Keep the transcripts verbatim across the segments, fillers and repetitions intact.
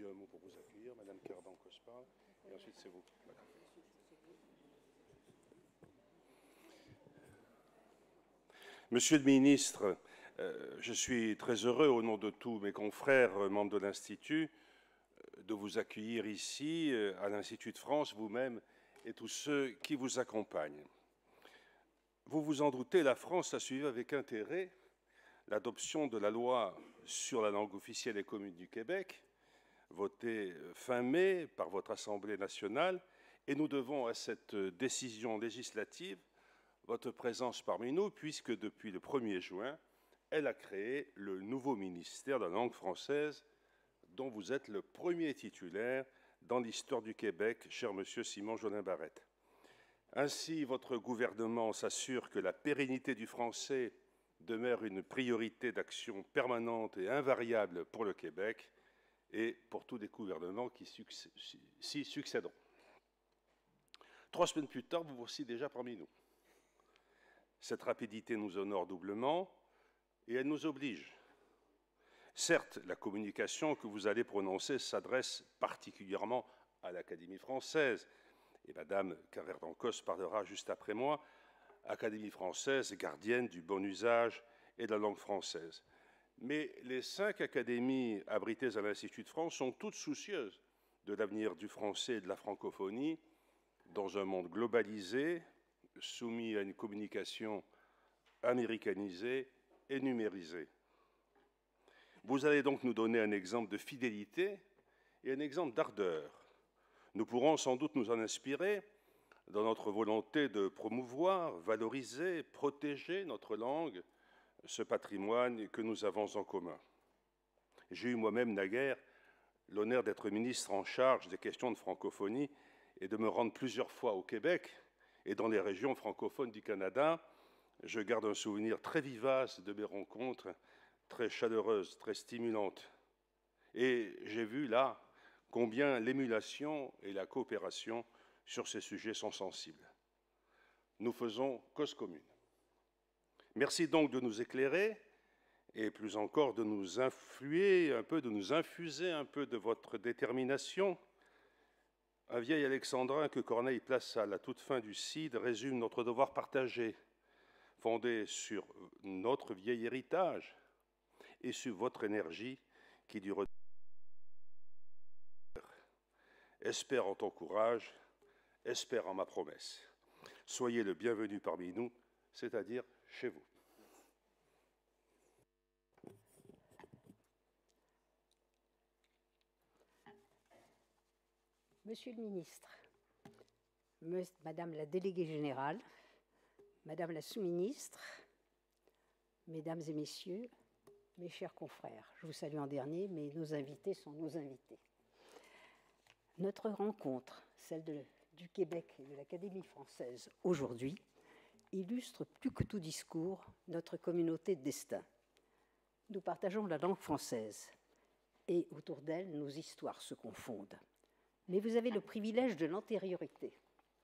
dit un mot pour vous accueillir, Madame Cardan-Cospa, et ensuite c'est vous. Voilà. Monsieur le ministre, euh, je suis très heureux, au nom de tous mes confrères membres de l'Institut, de vous accueillir ici, à l'Institut de France, vous-même et tous ceux qui vous accompagnent. Vous vous en doutez, la France a suivi avec intérêt l'adoption de la loi sur la langue officielle et commune du Québec, votée fin mai par votre Assemblée nationale, et nous devons à cette décision législative votre présence parmi nous, puisque depuis le premier juin, elle a créé le nouveau ministère de la langue française, dont vous êtes le premier titulaire dans l'histoire du Québec, cher monsieur Simon Jolin Barrette. Ainsi, votre gouvernement s'assure que la pérennité du français demeure une priorité d'action permanente et invariable pour le Québec et pour tous les gouvernements qui s'y succéderont. Trois semaines plus tard, vous voici déjà parmi nous. Cette rapidité nous honore doublement et elle nous oblige. Certes, la communication que vous allez prononcer s'adresse particulièrement à l'Académie française, et Madame Carrère-Dancos parlera juste après moi, Académie française, gardienne du bon usage et de la langue française. Mais les cinq académies abritées à l'Institut de France sont toutes soucieuses de l'avenir du français et de la francophonie dans un monde globalisé, soumis à une communication américanisée et numérisée. Vous allez donc nous donner un exemple de fidélité et un exemple d'ardeur. Nous pourrons sans doute nous en inspirer dans notre volonté de promouvoir, valoriser, protéger notre langue, ce patrimoine que nous avons en commun. J'ai eu moi-même naguère l'honneur d'être ministre en charge des questions de francophonie et de me rendre plusieurs fois au Québec et dans les régions francophones du Canada. Je garde un souvenir très vivace de mes rencontres, très chaleureuses, très stimulantes. Et j'ai vu là combien l'émulation et la coopération sur ces sujets sont sensibles. Nous faisons cause commune. Merci donc de nous éclairer et plus encore de nous influer un peu, de nous infuser un peu de votre détermination. Un vieil alexandrin que Corneille place à la toute fin du Cide résume notre devoir partagé, fondé sur notre vieil héritage et sur votre énergie qui dure. Espère en ton courage, espère en ma promesse. Soyez le bienvenu parmi nous, c'est-à-dire chez vous. Monsieur le ministre, Madame la déléguée générale, Madame la sous-ministre, Mesdames et Messieurs, mes chers confrères, je vous salue en dernier, mais nos invités sont nos invités. Notre rencontre, celle de, du Québec et de l'Académie française aujourd'hui, illustre plus que tout discours notre communauté de destin. Nous partageons la langue française et autour d'elle, nos histoires se confondent. Mais vous avez le privilège de l'antériorité.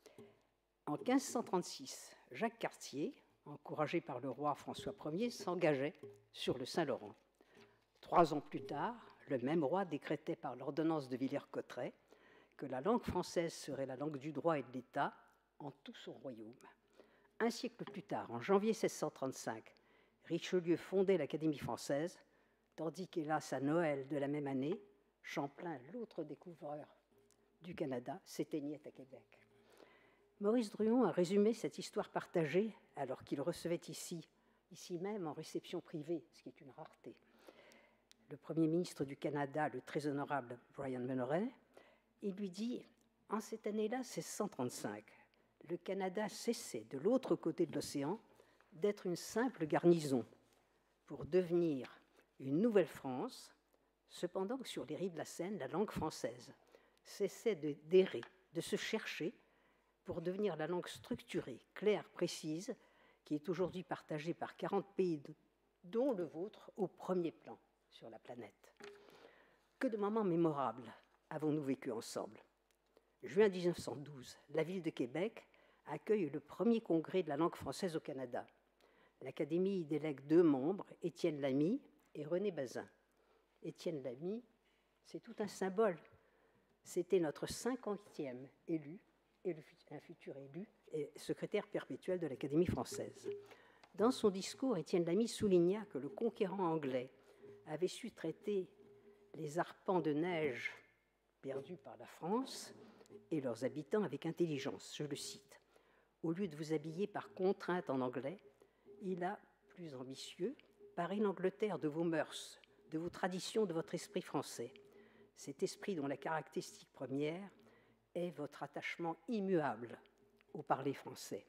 En quinze cent trente-six, Jacques Cartier, encouragé par le roi François Ier, s'engageait sur le Saint-Laurent. Trois ans plus tard, le même roi décrétait par l'ordonnance de Villers-Cotterêts que la langue française serait la langue du droit et de l'État en tout son royaume. Un siècle plus tard, en janvier seize cent trente-cinq, Richelieu fondait l'Académie française, tandis qu'hélas, à Noël de la même année, Champlain, l'autre découvreur du Canada, s'éteignait à Québec. Maurice Druon a résumé cette histoire partagée alors qu'il recevait ici, ici même en réception privée, ce qui est une rareté, le Premier ministre du Canada, le très honorable Brian Mulroney. Il lui dit, en cette année-là, seize cent trente-cinq, le Canada cessait de l'autre côté de l'océan d'être une simple garnison pour devenir une nouvelle France, cependant que sur les rives de la Seine, la langue française cessait d'errer, de se chercher pour devenir la langue structurée, claire, précise, qui est aujourd'hui partagée par quarante pays, dont le vôtre, au premier plan sur la planète. Que de moments mémorables avons-nous vécu ensemble. Juin mille neuf cent douze, la ville de Québec accueille le premier congrès de la langue française au Canada. L'Académie y délègue deux membres, Étienne Lamy et René Bazin. Étienne Lamy, C'est tout un symbole. C'était notre cinquantième élu, et le, un futur élu, et secrétaire perpétuel de l'Académie française. Dans son discours, Étienne Lamy souligna que le conquérant anglais avait su traiter les arpents de neige perdus par la France et leurs habitants avec intelligence. Je le cite. Au lieu de vous habiller par contrainte en anglais, il a, plus ambitieux, paré l'Angleterre de vos mœurs, de vos traditions, de votre esprit français. Cet esprit dont la caractéristique première est votre attachement immuable au parler français.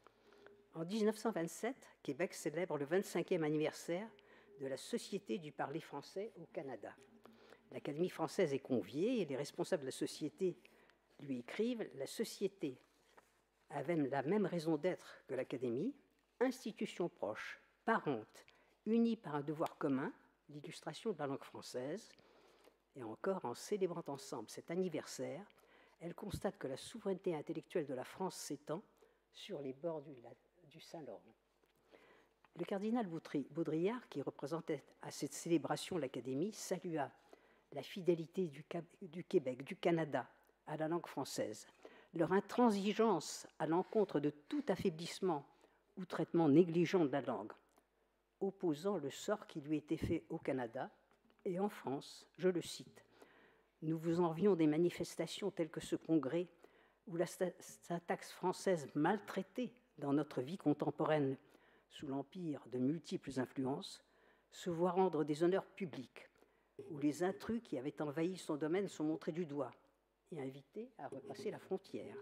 En mille neuf cent vingt-sept, Québec célèbre le vingt-cinquième anniversaire de la Société du parler français au Canada. L'Académie française est conviée et les responsables de la société lui écrivent « La société avait la même raison d'être que l'Académie, institution proche, parente, unie par un devoir commun, l'illustration de la langue française. » Et encore, en célébrant ensemble cet anniversaire, elle constate que la souveraineté intellectuelle de la France s'étend sur les bords du, du Saint-Laurent. Le cardinal Baudrillard, qui représentait à cette célébration l'Académie, salua la fidélité du, du Québec, du Canada, à la langue française, leur intransigeance à l'encontre de tout affaiblissement ou traitement négligent de la langue, opposant le sort qui lui était fait au Canada et en France, je le cite. Nous vous envions des manifestations telles que ce congrès où la syntaxe française maltraitée dans notre vie contemporaine sous l'empire de multiples influences se voit rendre des honneurs publics, où les intrus qui avaient envahi son domaine sont montrés du doigt et invités à repasser la frontière.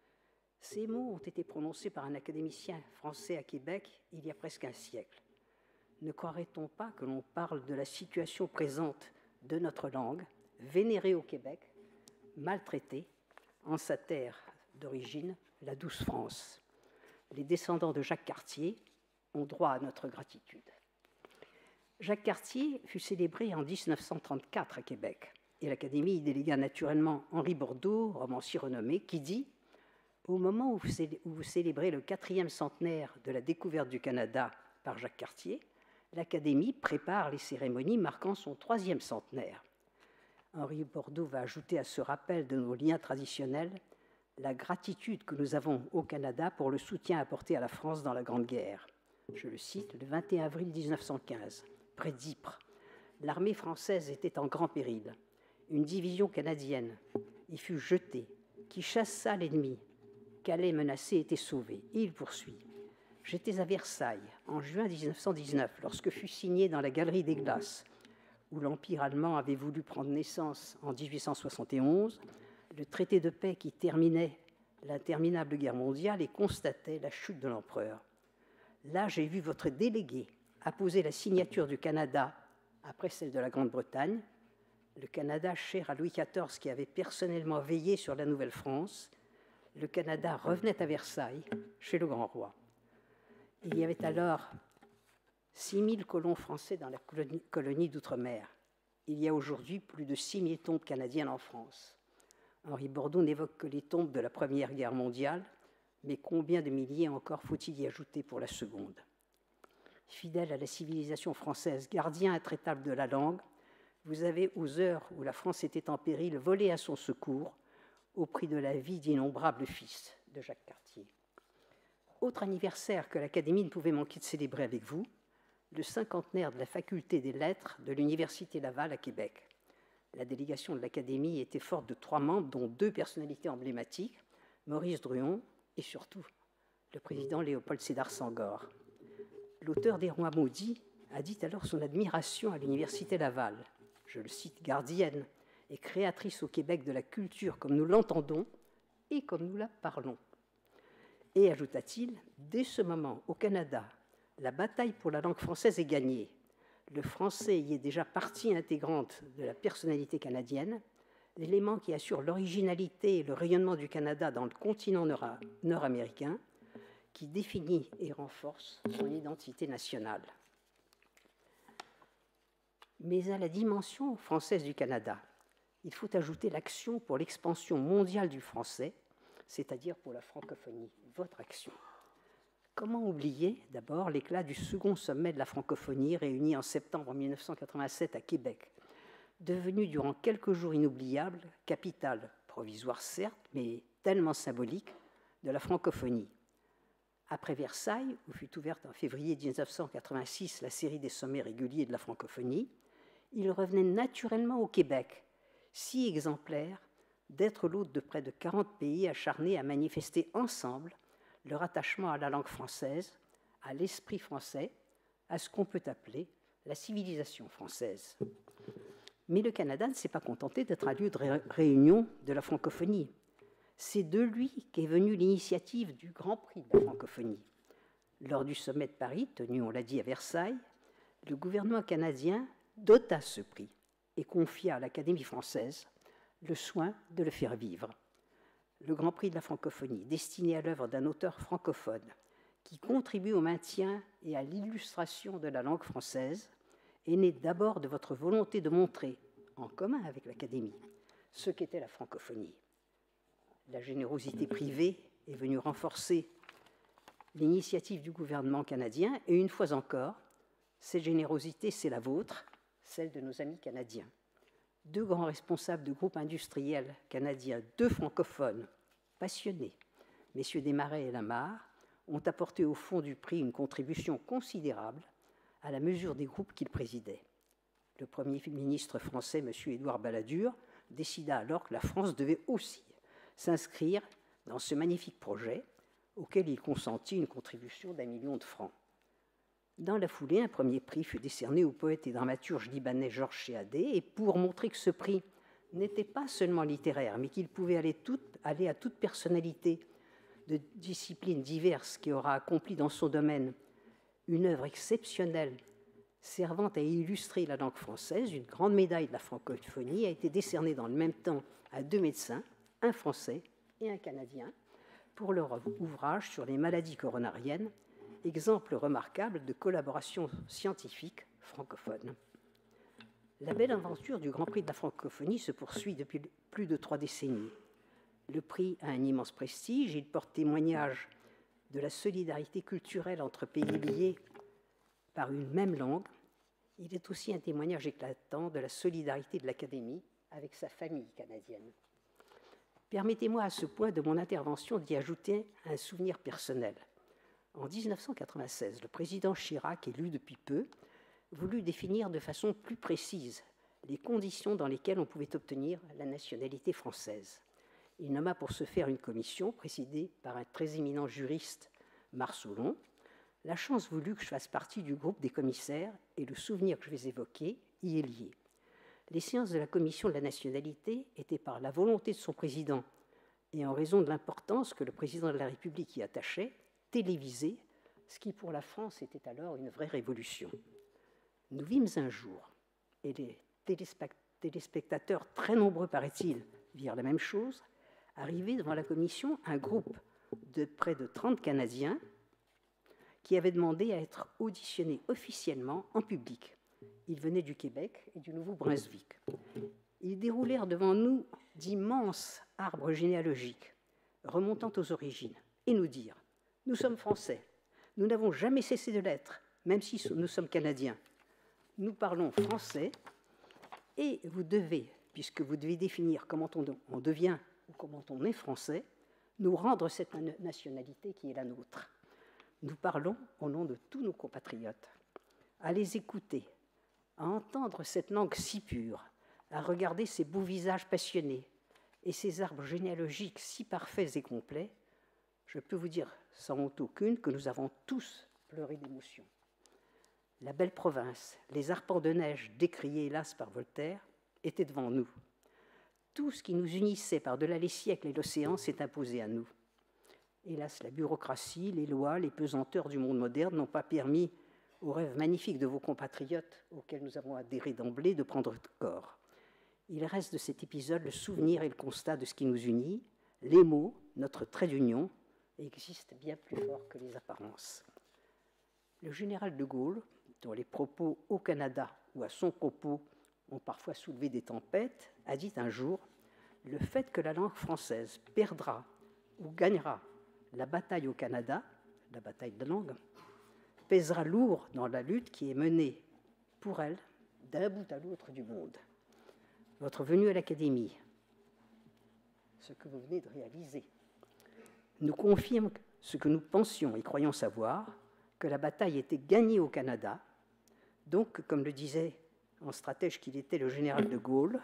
Ces mots ont été prononcés par un académicien français à Québec il y a presque un siècle. Ne croirait-on pas que l'on parle de la situation présente de notre langue, vénérée au Québec, maltraitée en sa terre d'origine, la douce France? Les descendants de Jacques Cartier ont droit à notre gratitude. Jacques Cartier fut célébré en mille neuf cent trente-quatre à Québec, et l'Académie y délégua naturellement Henri Bordeaux, romancier renommé, qui dit « Au moment où vous célébrez le quatrième centenaire de la découverte du Canada par Jacques Cartier, l'Académie prépare les cérémonies marquant son troisième centenaire. » Henri Bordeaux va ajouter à ce rappel de nos liens traditionnels la gratitude que nous avons au Canada pour le soutien apporté à la France dans la Grande Guerre. Je le cite, le vingt et un avril mille neuf cent quinze, près d'Ypres, l'armée française était en grand péril. Une division canadienne y fut jetée, qui chassa l'ennemi. Calais menacé était sauvé. Et il poursuit. J'étais à Versailles en juin mille neuf cent dix-neuf, lorsque fut signé dans la Galerie des Glaces, où l'Empire allemand avait voulu prendre naissance en mille huit cent soixante et onze, le traité de paix qui terminait l'interminable guerre mondiale et constatait la chute de l'empereur. Là, j'ai vu votre délégué apposer la signature du Canada après celle de la Grande-Bretagne, le Canada cher à Louis quatorze qui avait personnellement veillé sur la Nouvelle-France. Le Canada revenait à Versailles, chez le grand roi. Il y avait alors six mille colons français dans la colonie, colonie d'outre-mer. Il y a aujourd'hui plus de six mille tombes canadiennes en France. Henri Bordeaux n'évoque que les tombes de la Première Guerre mondiale, mais combien de milliers encore faut-il y ajouter pour la Seconde? Fidèle à la civilisation française, gardien intraitable de la langue, vous avez, aux heures où la France était en péril, volé à son secours au prix de la vie d'innombrables fils de Jacques Cartier. Autre anniversaire que l'Académie ne pouvait manquer de célébrer avec vous, le cinquantenaire de la faculté des lettres de l'Université Laval à Québec. La délégation de l'Académie était forte de trois membres, dont deux personnalités emblématiques, Maurice Druon et surtout le président Léopold Sédar Senghor. L'auteur des Rois maudits a dit alors son admiration à l'Université Laval. Je le cite, gardienne et créatrice au Québec de la culture comme nous l'entendons et comme nous la parlons. Et ajouta-t-il, dès ce moment, au Canada, la bataille pour la langue française est gagnée. Le français y est déjà partie intégrante de la personnalité canadienne, l'élément qui assure l'originalité et le rayonnement du Canada dans le continent nord-américain, qui définit et renforce son identité nationale. Mais à la dimension française du Canada, il faut ajouter l'action pour l'expansion mondiale du français, c'est-à-dire pour la francophonie, votre action. Comment oublier d'abord l'éclat du second sommet de la francophonie réuni en septembre mille neuf cent quatre-vingt-sept à Québec, devenue durant quelques jours inoubliables, capitale provisoire certes, mais tellement symbolique, de la francophonie. Après Versailles, où fut ouverte en février mille neuf cent quatre-vingt-six la série des sommets réguliers de la francophonie, il revenait naturellement au Québec, si exemplaire d'être l'hôte de près de quarante pays acharnés à manifester ensemble leur attachement à la langue française, à l'esprit français, à ce qu'on peut appeler la civilisation française. Mais le Canada ne s'est pas contenté d'être un lieu de ré- réunion de la francophonie. C'est de lui qu'est venue l'initiative du Grand Prix de la francophonie. Lors du sommet de Paris, tenu, on l'a dit, à Versailles, le gouvernement canadien dota ce prix et confia à l'Académie française le soin de le faire vivre. Le Grand Prix de la francophonie, destiné à l'œuvre d'un auteur francophone qui contribue au maintien et à l'illustration de la langue française, est né d'abord de votre volonté de montrer, en commun avec l'Académie, ce qu'était la francophonie. La générosité privée est venue renforcer l'initiative du gouvernement canadien, et une fois encore, cette générosité, c'est la vôtre, celle de nos amis canadiens. Deux grands responsables de groupes industriels canadiens, deux francophones passionnés, messieurs Desmarais et Lamarre, ont apporté au fond du prix une contribution considérable à la mesure des groupes qu'ils présidaient. Le Premier ministre français, M. Édouard Balladur, décida alors que la France devait aussi s'inscrire dans ce magnifique projet auquel il consentit une contribution d'un million de francs. Dans la foulée, un premier prix fut décerné au poète et dramaturge libanais Georges Chéadé, et pour montrer que ce prix n'était pas seulement littéraire, mais qu'il pouvait aller, tout, aller à toute personnalité de disciplines diverses qui aura accompli dans son domaine une œuvre exceptionnelle servant à illustrer la langue française, une grande médaille de la francophonie a été décernée dans le même temps à deux médecins, un Français et un Canadien, pour leur ouvrage sur les maladies coronariennes, exemple remarquable de collaboration scientifique francophone. La belle aventure du Grand Prix de la francophonie se poursuit depuis plus de trois décennies. Le prix a un immense prestige, il porte témoignage de la solidarité culturelle entre pays liés par une même langue. Il est aussi un témoignage éclatant de la solidarité de l'Académie avec sa famille canadienne. Permettez-moi à ce point de mon intervention d'y ajouter un souvenir personnel. En mille neuf cent quatre-vingt-seize, le président Chirac, élu depuis peu, voulut définir de façon plus précise les conditions dans lesquelles on pouvait obtenir la nationalité française. Il nomma pour ce faire une commission présidée par un très éminent juriste, Marsoulon. La chance voulut que je fasse partie du groupe des commissaires et le souvenir que je vais évoquer y est lié. Les séances de la commission de la nationalité étaient, par la volonté de son président et en raison de l'importance que le président de la République y attachait, télévisées, ce qui pour la France était alors une vraie révolution. Nous vîmes un jour, et les téléspectateurs, très nombreux paraît-il, virent la même chose, arriver devant la commission un groupe de près de trente Canadiens qui avaient demandé à être auditionnés officiellement en public. Ils venaient du Québec et du Nouveau-Brunswick. Ils déroulèrent devant nous d'immenses arbres généalogiques remontant aux origines et nous dirent « Nous sommes Français, nous n'avons jamais cessé de l'être, même si nous sommes Canadiens. Nous parlons français et vous devez, puisque vous devez définir comment on devient ou comment on est français, nous rendre cette nationalité qui est la nôtre. Nous parlons au nom de tous nos compatriotes. À les écouter, à entendre cette langue si pure, à regarder ces beaux visages passionnés et ces arbres généalogiques si parfaits et complets, je peux vous dire sans honte aucune que nous avons tous pleuré d'émotion. La belle province, les arpents de neige décriés hélas par Voltaire, étaient devant nous. Tout ce qui nous unissait par-delà les siècles et l'océan s'est imposé à nous. Hélas, la bureaucratie, les lois, les pesanteurs du monde moderne n'ont pas permis aux rêves magnifiques de vos compatriotes, auxquels nous avons adhéré d'emblée, de prendre corps. Il reste de cet épisode le souvenir et le constat de ce qui nous unit. Les mots, notre trait d'union, existent bien plus fort que les apparences. Le général de Gaulle, dont les propos au Canada ou à son propos ont parfois soulevé des tempêtes, a dit un jour « Le fait que la langue française perdra ou gagnera la bataille au Canada, la bataille de la langue, pèsera lourd dans la lutte qui est menée pour elle d'un bout à l'autre du monde. votre venue à l'Académie, ce que vous venez de réaliser, nous confirme ce que nous pensions et croyons savoir, que la bataille était gagnée au Canada. Donc, comme le disait en stratège qu'il était le général de Gaulle,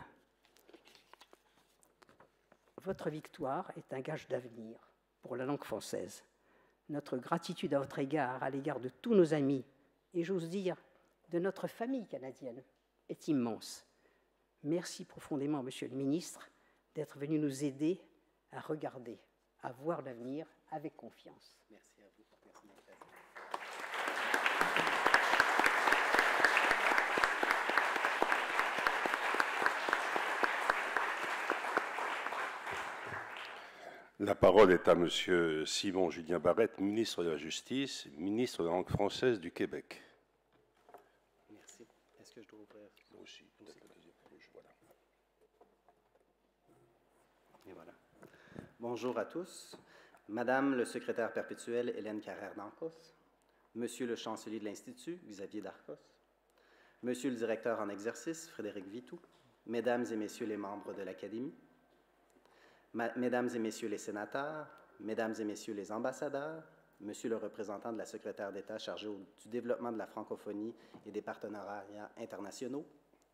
votre victoire est un gage d'avenir pour la langue française. Notre gratitude à votre égard, à l'égard de tous nos amis, et j'ose dire de notre famille canadienne, est immense. Merci profondément, Monsieur le Ministre, d'être venu nous aider à regarder, à voir l'avenir avec confiance. Merci à vous. Merci d'invitation. La parole est à Monsieur Simon Julien Barrette, ministre de la Justice, ministre de la langue française du Québec. Merci. Est-ce que je dois ouvrir? Moi aussi, peut-être la deuxième page, voilà. Et voilà. Bonjour à tous. Madame le secrétaire perpétuel Hélène Carrère-Dancos, Monsieur le chancelier de l'Institut Xavier Darcos, Monsieur le directeur en exercice Frédéric Vitou, Mesdames et Messieurs les membres de l'Académie, Mesdames et Messieurs les sénateurs, Mesdames et Messieurs les ambassadeurs, Monsieur le représentant de la secrétaire d'État chargé au, du développement de la francophonie et des partenariats internationaux,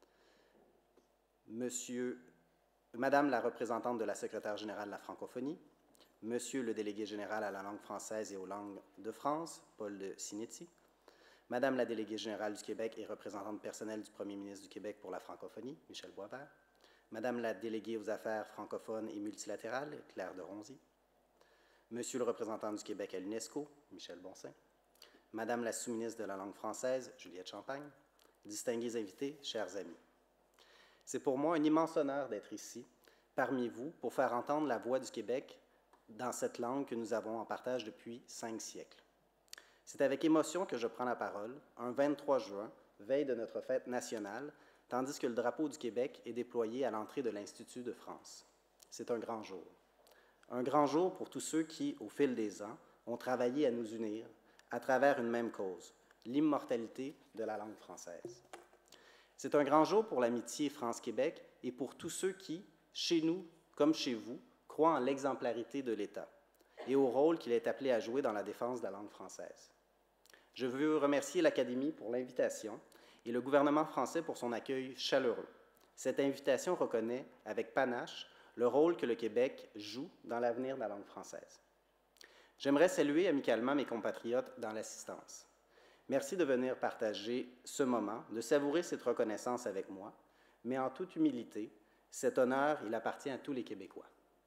Monsieur, Madame la représentante de la secrétaire générale de la francophonie, Monsieur le délégué général à la langue française et aux langues de France, Paul de Sinetti, Madame la déléguée générale du Québec et représentante personnelle du premier ministre du Québec pour la francophonie, Michel Boisvert, Madame la déléguée aux affaires francophones et multilatérales, Claire de Ronzy, Monsieur le représentant du Québec à l'UNESCO, Michel Bonsin, Madame la sous-ministre de la langue française, Juliette Champagne, distingués invités, chers amis. C'est pour moi un immense honneur d'être ici, parmi vous, pour faire entendre la voix du Québec dans cette langue que nous avons en partage depuis cinq siècles. C'est avec émotion que je prends la parole, un vingt-trois juin, veille de notre fête nationale, tandis que le drapeau du Québec est déployé à l'entrée de l'Institut de France. C'est un grand jour. Un grand jour pour tous ceux qui, au fil des ans, ont travaillé à nous unir à travers une même cause, l'immortalité de la langue française. C'est un grand jour pour l'amitié France-Québec et pour tous ceux qui, chez nous comme chez vous, croient en l'exemplarité de l'État et au rôle qu'il est appelé à jouer dans la défense de la langue française. Je veux remercier l'Académie pour l'invitation et le gouvernement français pour son accueil chaleureux. Cette invitation reconnaît, avec panache, le rôle que le Québec joue dans l'avenir de la langue française. J'aimerais saluer amicalement mes compatriotes dans l'assistance. Merci de venir partager ce moment, de savourer cette reconnaissance avec moi, mais en toute humilité, cet honneur, il appartient à tous les Québécois.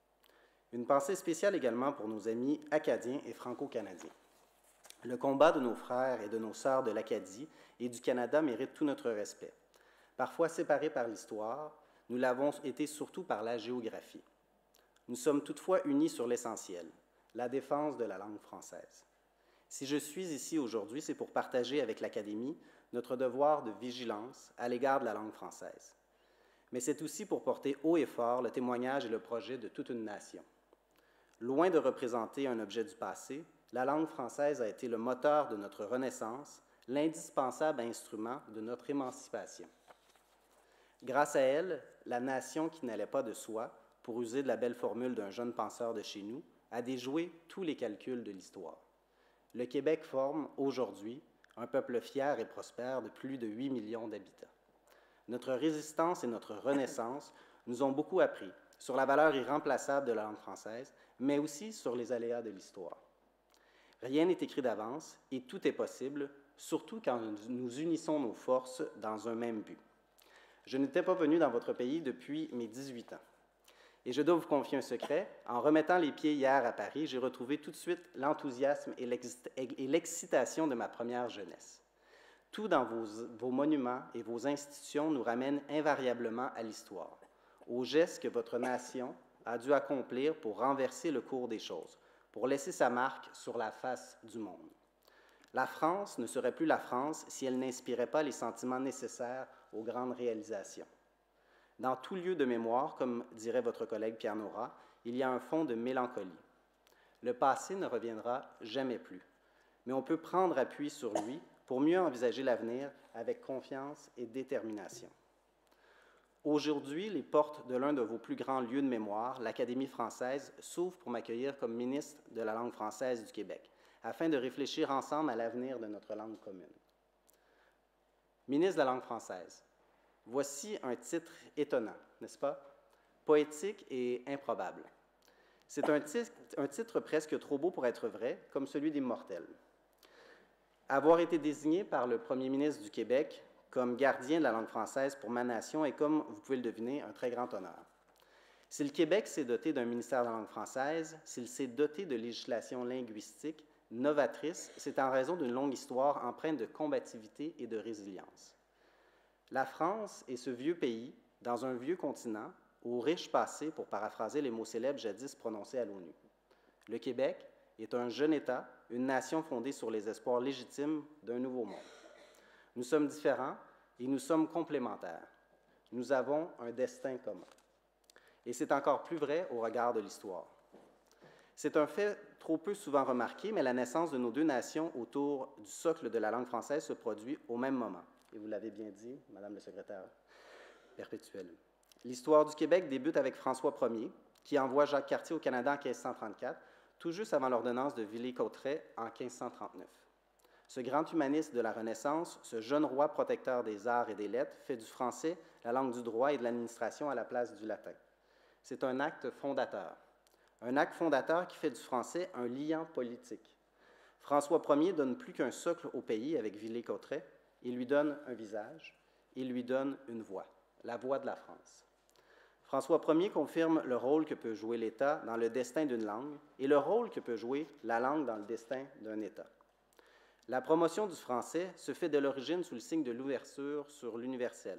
Une pensée spéciale également pour nos amis acadiens et franco-canadiens. Le combat de nos frères et de nos sœurs de l'Acadie et du Canada mérite tout notre respect. Parfois séparés par l'histoire, nous l'avons été surtout par la géographie. Nous sommes toutefois unis sur l'essentiel, la défense de la langue française. Si je suis ici aujourd'hui, c'est pour partager avec l'Académie notre devoir de vigilance à l'égard de la langue française. Mais c'est aussi pour porter haut et fort le témoignage et le projet de toute une nation. Loin de représenter un objet du passé, la langue française a été le moteur de notre renaissance, l'indispensable instrument de notre émancipation. Grâce à elle, la nation qui n'allait pas de soi, pour user de la belle formule d'un jeune penseur de chez nous, a déjoué tous les calculs de l'histoire. Le Québec forme, aujourd'hui, un peuple fier et prospère de plus de huit millions d'habitants. Notre résistance et notre renaissance nous ont beaucoup appris sur la valeur irremplaçable de la langue française, mais aussi sur les aléas de l'histoire. Rien n'est écrit d'avance et tout est possible, surtout quand nous unissons nos forces dans un même but. Je n'étais pas venu dans votre pays depuis mes dix-huit ans. Et je dois vous confier un secret, en remettant les pieds hier à Paris, j'ai retrouvé tout de suite l'enthousiasme et l'excitation de ma première jeunesse. Tout dans vos, vos monuments et vos institutions nous ramène invariablement à l'histoire, aux gestes que votre nation a dû accomplir pour renverser le cours des choses, pour laisser sa marque sur la face du monde. La France ne serait plus la France si elle n'inspirait pas les sentiments nécessaires aux grandes réalisations. Dans tout lieu de mémoire, comme dirait votre collègue Pierre Nora, il y a un fond de mélancolie. Le passé ne reviendra jamais plus, mais on peut prendre appui sur lui pour mieux envisager l'avenir avec confiance et détermination. Aujourd'hui, les portes de l'un de vos plus grands lieux de mémoire, l'Académie française, s'ouvrent pour m'accueillir comme ministre de la langue française du Québec, afin de réfléchir ensemble à l'avenir de notre langue commune. Ministre de la langue française, voici un titre étonnant, n'est-ce pas? Poétique et improbable. C'est un titre, un titre presque trop beau pour être vrai, comme celui d'immortel. Avoir été désigné par le premier ministre du Québec comme gardien de la langue française pour ma nation est, comme vous pouvez le deviner, un très grand honneur. Si le Québec s'est doté d'un ministère de la langue française, s'il s'est doté de législation linguistique novatrice, c'est en raison d'une longue histoire empreinte de combativité et de résilience. La France est ce vieux pays, dans un vieux continent, au riche passé, pour paraphraser les mots célèbres jadis prononcés à l'ONU. Le Québec est un jeune État, une nation fondée sur les espoirs légitimes d'un nouveau monde. Nous sommes différents et nous sommes complémentaires. Nous avons un destin commun. Et c'est encore plus vrai au regard de l'histoire. C'est un fait trop peu souvent remarqué, mais la naissance de nos deux nations autour du socle de la langue française se produit au même moment. Et vous l'avez bien dit, Madame le secrétaire perpétuel. L'histoire du Québec débute avec François Ier, qui envoie Jacques Cartier au Canada en quinze cent trente-quatre, tout juste avant l'ordonnance de Villers-Cotterêts en quinze cent trente-neuf. Ce grand humaniste de la Renaissance, ce jeune roi protecteur des arts et des lettres, fait du français la langue du droit et de l'administration à la place du latin. C'est un acte fondateur. Un acte fondateur qui fait du français un liant politique. François Ier donne plus qu'un socle au pays avec Villers-Cotterêts, il lui donne un visage, il lui donne une voix, la voix de la France. François Ier confirme le rôle que peut jouer l'État dans le destin d'une langue et le rôle que peut jouer la langue dans le destin d'un État. La promotion du français se fait de l'origine sous le signe de l'ouverture sur l'universel.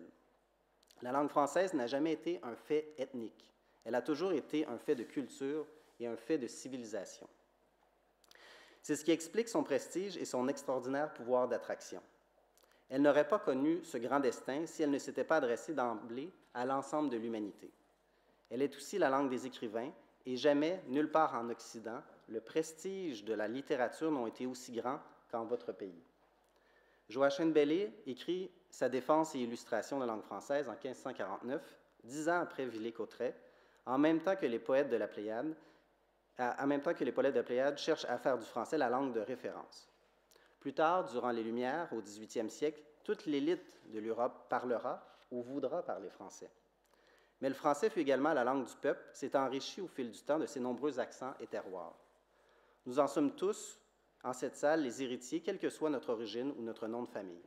La langue française n'a jamais été un fait ethnique. Elle a toujours été un fait de culture et un fait de civilisation. C'est ce qui explique son prestige et son extraordinaire pouvoir d'attraction. Elle n'aurait pas connu ce grand destin si elle ne s'était pas adressée d'emblée à l'ensemble de l'humanité. Elle est aussi la langue des écrivains et jamais, nulle part en Occident, le prestige de la littérature n'a été aussi grand qu'en votre pays. Joachim Bellay écrit sa défense et illustration de langue française en quinze cent quarante-neuf, dix ans après Villers-Cotterêts, en même temps que les poètes de la Pléiade, en même temps que les poètes de la Pléiade cherchent à faire du français la langue de référence. Plus tard, durant les Lumières, au dix-huitième siècle, toute l'élite de l'Europe parlera ou voudra parler français. Mais le français fut également la langue du peuple, s'est enrichi au fil du temps de ses nombreux accents et terroirs. Nous en sommes tous, en cette salle, les héritiers, quelle que soit notre origine ou notre nom de famille.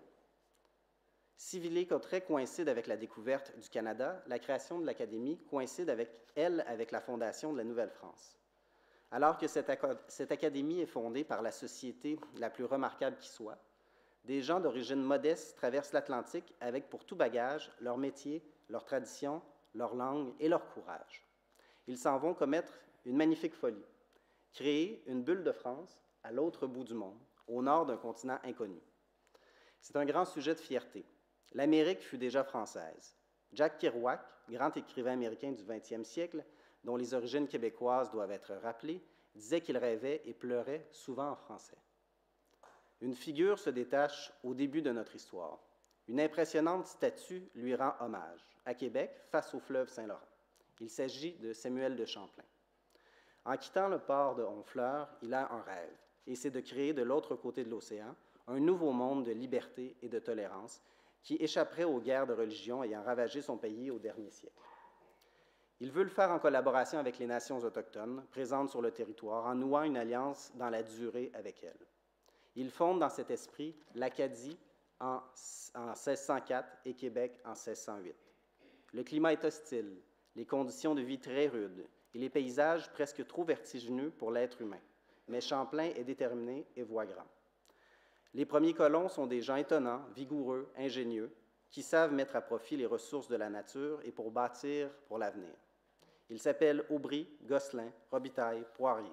Si Villers-Cotterêts coïncide avec la découverte du Canada, la création de l'Académie coïncide avec elle avec la fondation de la Nouvelle-France. Alors que cette, cette académie est fondée par la société la plus remarquable qui soit, des gens d'origine modeste traversent l'Atlantique avec pour tout bagage leur métier, leur tradition, leur langue et leur courage. Ils s'en vont commettre une magnifique folie, créer une bulle de France à l'autre bout du monde, au nord d'un continent inconnu. C'est un grand sujet de fierté. L'Amérique fut déjà française. Jack Kerouac, grand écrivain américain du vingtième siècle, dont les origines québécoises doivent être rappelées, disait qu'il rêvait et pleurait souvent en français. Une figure se détache au début de notre histoire. Une impressionnante statue lui rend hommage, à Québec, face au fleuve Saint-Laurent. Il s'agit de Samuel de Champlain. En quittant le port de Honfleur, il a un rêve, et c'est de créer de l'autre côté de l'océan un nouveau monde de liberté et de tolérance qui échapperait aux guerres de religion ayant ravagé son pays au dernier siècle. Il veut le faire en collaboration avec les nations autochtones présentes sur le territoire, en nouant une alliance dans la durée avec elles. Il fonde dans cet esprit l'Acadie en, en seize cent quatre et Québec en seize cent huit. Le climat est hostile, les conditions de vie très rudes et les paysages presque trop vertigineux pour l'être humain. Mais Champlain est déterminé et voit grand. Les premiers colons sont des gens étonnants, vigoureux, ingénieux, qui savent mettre à profit les ressources de la nature et pour bâtir pour l'avenir. Ils s'appellent Aubry, Gosselin, Robitaille, Poirier.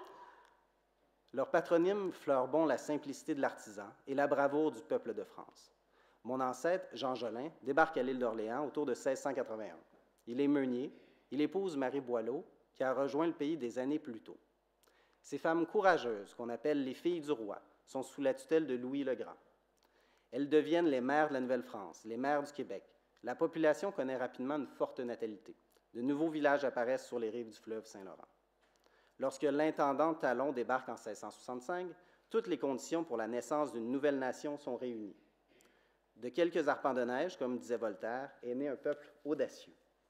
Leur patronyme fleure bon la simplicité de l'artisan et la bravoure du peuple de France. Mon ancêtre, Jean Jolin, débarque à l'île d'Orléans autour de seize cent quatre-vingt-un. Il est meunier, il épouse Marie Boileau, qui a rejoint le pays des années plus tôt. Ces femmes courageuses, qu'on appelle les filles du roi, sont sous la tutelle de Louis le Grand. Elles deviennent les mères de la Nouvelle-France, les mères du Québec, La population connaît rapidement une forte natalité. De nouveaux villages apparaissent sur les rives du fleuve Saint-Laurent. Lorsque l'intendant Talon débarque en seize cent soixante-cinq, toutes les conditions pour la naissance d'une nouvelle nation sont réunies. De quelques arpents de neige, comme disait Voltaire, est né un peuple audacieux.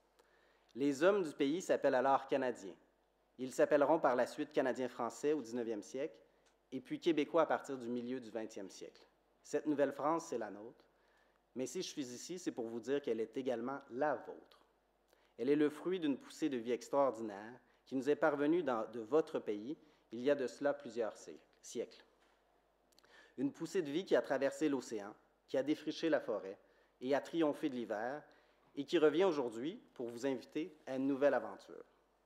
Les hommes du pays s'appellent alors Canadiens. Ils s'appelleront par la suite Canadiens-Français au dix-neuvième siècle, et puis Québécois à partir du milieu du vingtième siècle. Cette Nouvelle-France, c'est la nôtre, mais si je suis ici, c'est pour vous dire qu'elle est également la vôtre. Elle est le fruit d'une poussée de vie extraordinaire qui nous est parvenue dans, de votre pays il y a de cela plusieurs siècles. Une poussée de vie qui a traversé l'océan, qui a défriché la forêt et a triomphé de l'hiver, et qui revient aujourd'hui pour vous inviter à une nouvelle aventure.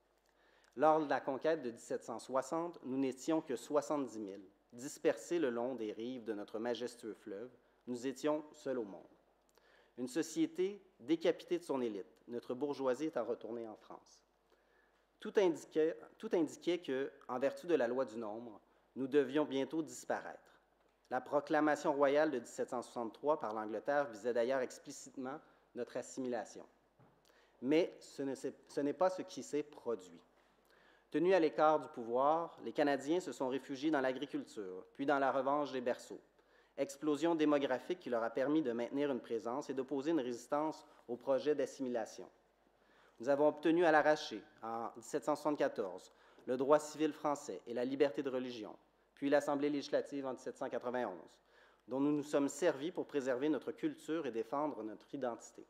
Lors de la conquête de dix-sept cent soixante, nous n'étions que soixante-dix mille, dispersés le long des rives de notre majestueux fleuve. Nous étions seuls au monde. Une société décapitée de son élite, notre bourgeoisie étant retournée en France. Tout indiquait, tout indiquait que, en vertu de la loi du nombre, nous devions bientôt disparaître. La proclamation royale de dix-sept cent soixante-trois par l'Angleterre visait d'ailleurs explicitement notre assimilation. Mais ce n'est pas ce qui s'est produit. Tenus à l'écart du pouvoir, les Canadiens se sont réfugiés dans l'agriculture, puis dans la revanche des berceaux. Explosion démographique qui leur a permis de maintenir une présence et d'opposer une résistance au projet d'assimilation. Nous avons obtenu à l'arraché, en dix-sept cent soixante-quatorze, le droit civil français et la liberté de religion, puis l'Assemblée législative en dix-sept cent quatre-vingt-onze, dont nous nous sommes servis pour préserver notre culture et défendre notre identité.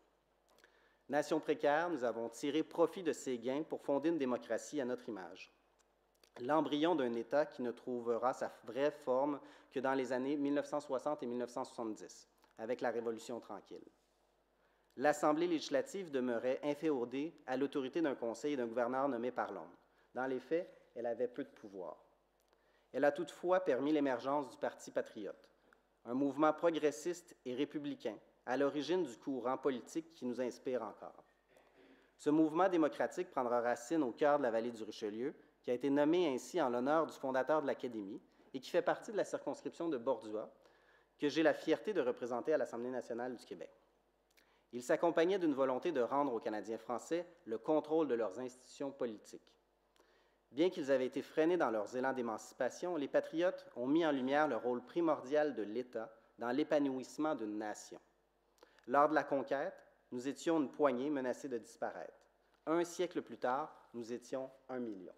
Nation précaire, nous avons tiré profit de ces gains pour fonder une démocratie à notre image. L'embryon d'un État qui ne trouvera sa vraie forme que dans les années mille neuf cent soixante et mille neuf cent soixante-dix, avec la Révolution tranquille. L'Assemblée législative demeurait inféodée à l'autorité d'un conseil et d'un gouverneur nommé par l'homme. Dans les faits, elle avait peu de pouvoir. Elle a toutefois permis l'émergence du Parti patriote, un mouvement progressiste et républicain, à l'origine du courant politique qui nous inspire encore. Ce mouvement démocratique prendra racine au cœur de la vallée du Richelieu, qui a été nommé ainsi en l'honneur du fondateur de l'Académie et qui fait partie de la circonscription de Bordua, que j'ai la fierté de représenter à l'Assemblée nationale du Québec. Il s'accompagnait d'une volonté de rendre aux Canadiens français le contrôle de leurs institutions politiques. Bien qu'ils avaient été freinés dans leurs élans d'émancipation, les patriotes ont mis en lumière le rôle primordial de l'État dans l'épanouissement d'une nation. Lors de la conquête, nous étions une poignée menacée de disparaître. Un siècle plus tard, nous étions un million.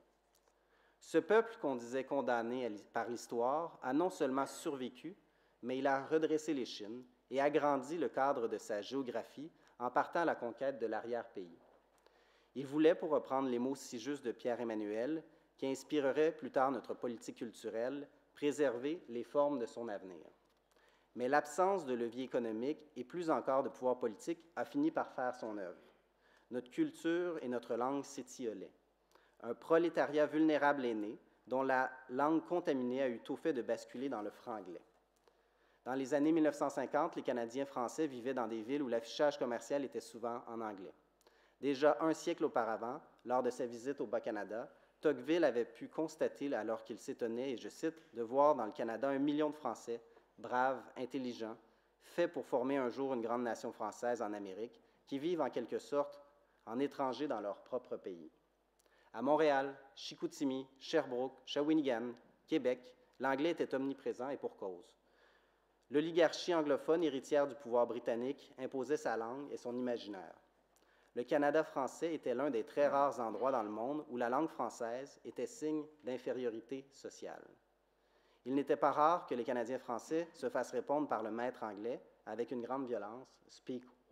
Ce peuple qu'on disait condamné par l'histoire a non seulement survécu, mais il a redressé l'échine et agrandi le cadre de sa géographie en partant à la conquête de l'arrière-pays. Il voulait, pour reprendre les mots si justes de Pierre-Emmanuel, qui inspirerait plus tard notre politique culturelle, préserver les formes de son avenir. Mais l'absence de levier économique et plus encore de pouvoir politique a fini par faire son œuvre. Notre culture et notre langue s'étiolaient. Un prolétariat vulnérable est né, dont la langue contaminée a eu tôt fait de basculer dans le franglais. Dans les années mille neuf cent cinquante, les Canadiens français vivaient dans des villes où l'affichage commercial était souvent en anglais. Déjà un siècle auparavant, lors de sa visite au Bas-Canada, Tocqueville avait pu constater, alors qu'il s'étonnait, et je cite, de voir dans le Canada un million de Français, braves, intelligents, faits pour former un jour une grande nation française en Amérique, qui vivent en quelque sorte en étrangers dans leur propre pays. À Montréal, Chicoutimi, Sherbrooke, Shawinigan, Québec, l'anglais était omniprésent et pour cause. L'oligarchie anglophone, héritière du pouvoir britannique, imposait sa langue et son imaginaire. Le Canada français était l'un des très rares endroits dans le monde où la langue française était signe d'infériorité sociale. Il n'était pas rare que les Canadiens français se fassent répondre par le maître anglais avec une grande violence « Speak white ».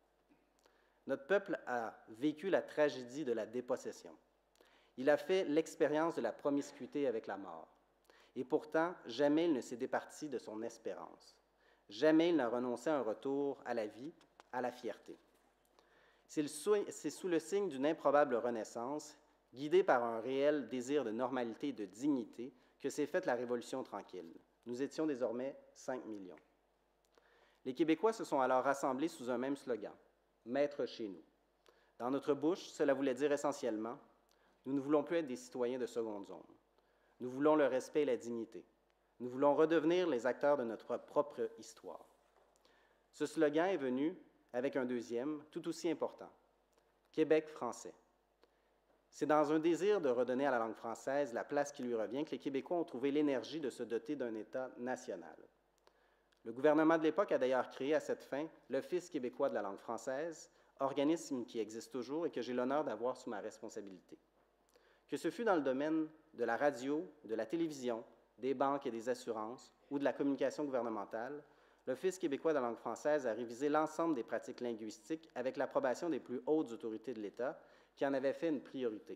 Notre peuple a vécu la tragédie de la dépossession. Il a fait l'expérience de la promiscuité avec la mort. Et pourtant, jamais il ne s'est départi de son espérance. Jamais il n'a renoncé à un retour à la vie, à la fierté. C'est sous le signe d'une improbable renaissance, guidée par un réel désir de normalité et de dignité, que s'est faite la Révolution tranquille. Nous étions désormais cinq millions. Les Québécois se sont alors rassemblés sous un même slogan, « Maître chez nous ». Dans notre bouche, cela voulait dire essentiellement, nous ne voulons plus être des citoyens de seconde zone. Nous voulons le respect et la dignité. Nous voulons redevenir les acteurs de notre propre histoire. Ce slogan est venu avec un deuxième, tout aussi important, Québec français. C'est dans un désir de redonner à la langue française la place qui lui revient que les Québécois ont trouvé l'énergie de se doter d'un État national. Le gouvernement de l'époque a d'ailleurs créé à cette fin l'Office québécois de la langue française, organisme qui existe toujours et que j'ai l'honneur d'avoir sous ma responsabilité. Que ce fût dans le domaine de la radio, de la télévision, des banques et des assurances ou de la communication gouvernementale, l'Office québécois de la langue française a révisé l'ensemble des pratiques linguistiques avec l'approbation des plus hautes autorités de l'État qui en avaient fait une priorité.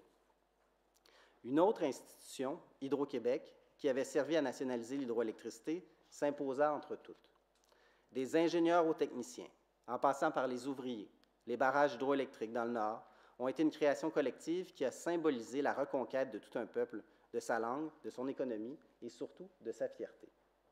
Une autre institution, Hydro-Québec, qui avait servi à nationaliser l'hydroélectricité, s'imposa entre toutes. Des ingénieurs aux techniciens, en passant par les ouvriers, les barrages hydroélectriques dans le Nord, ont été une création collective qui a symbolisé la reconquête de tout un peuple, de sa langue, de son économie et surtout de sa fierté.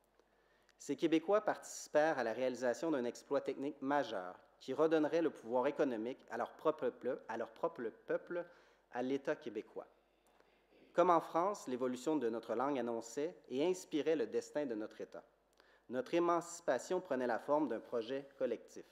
Ces Québécois participèrent à la réalisation d'un exploit technique majeur qui redonnerait le pouvoir économique à leur propre peuple, à, leur propre peuple, à l'État québécois. Comme en France, l'évolution de notre langue annonçait et inspirait le destin de notre État. Notre émancipation prenait la forme d'un projet collectif.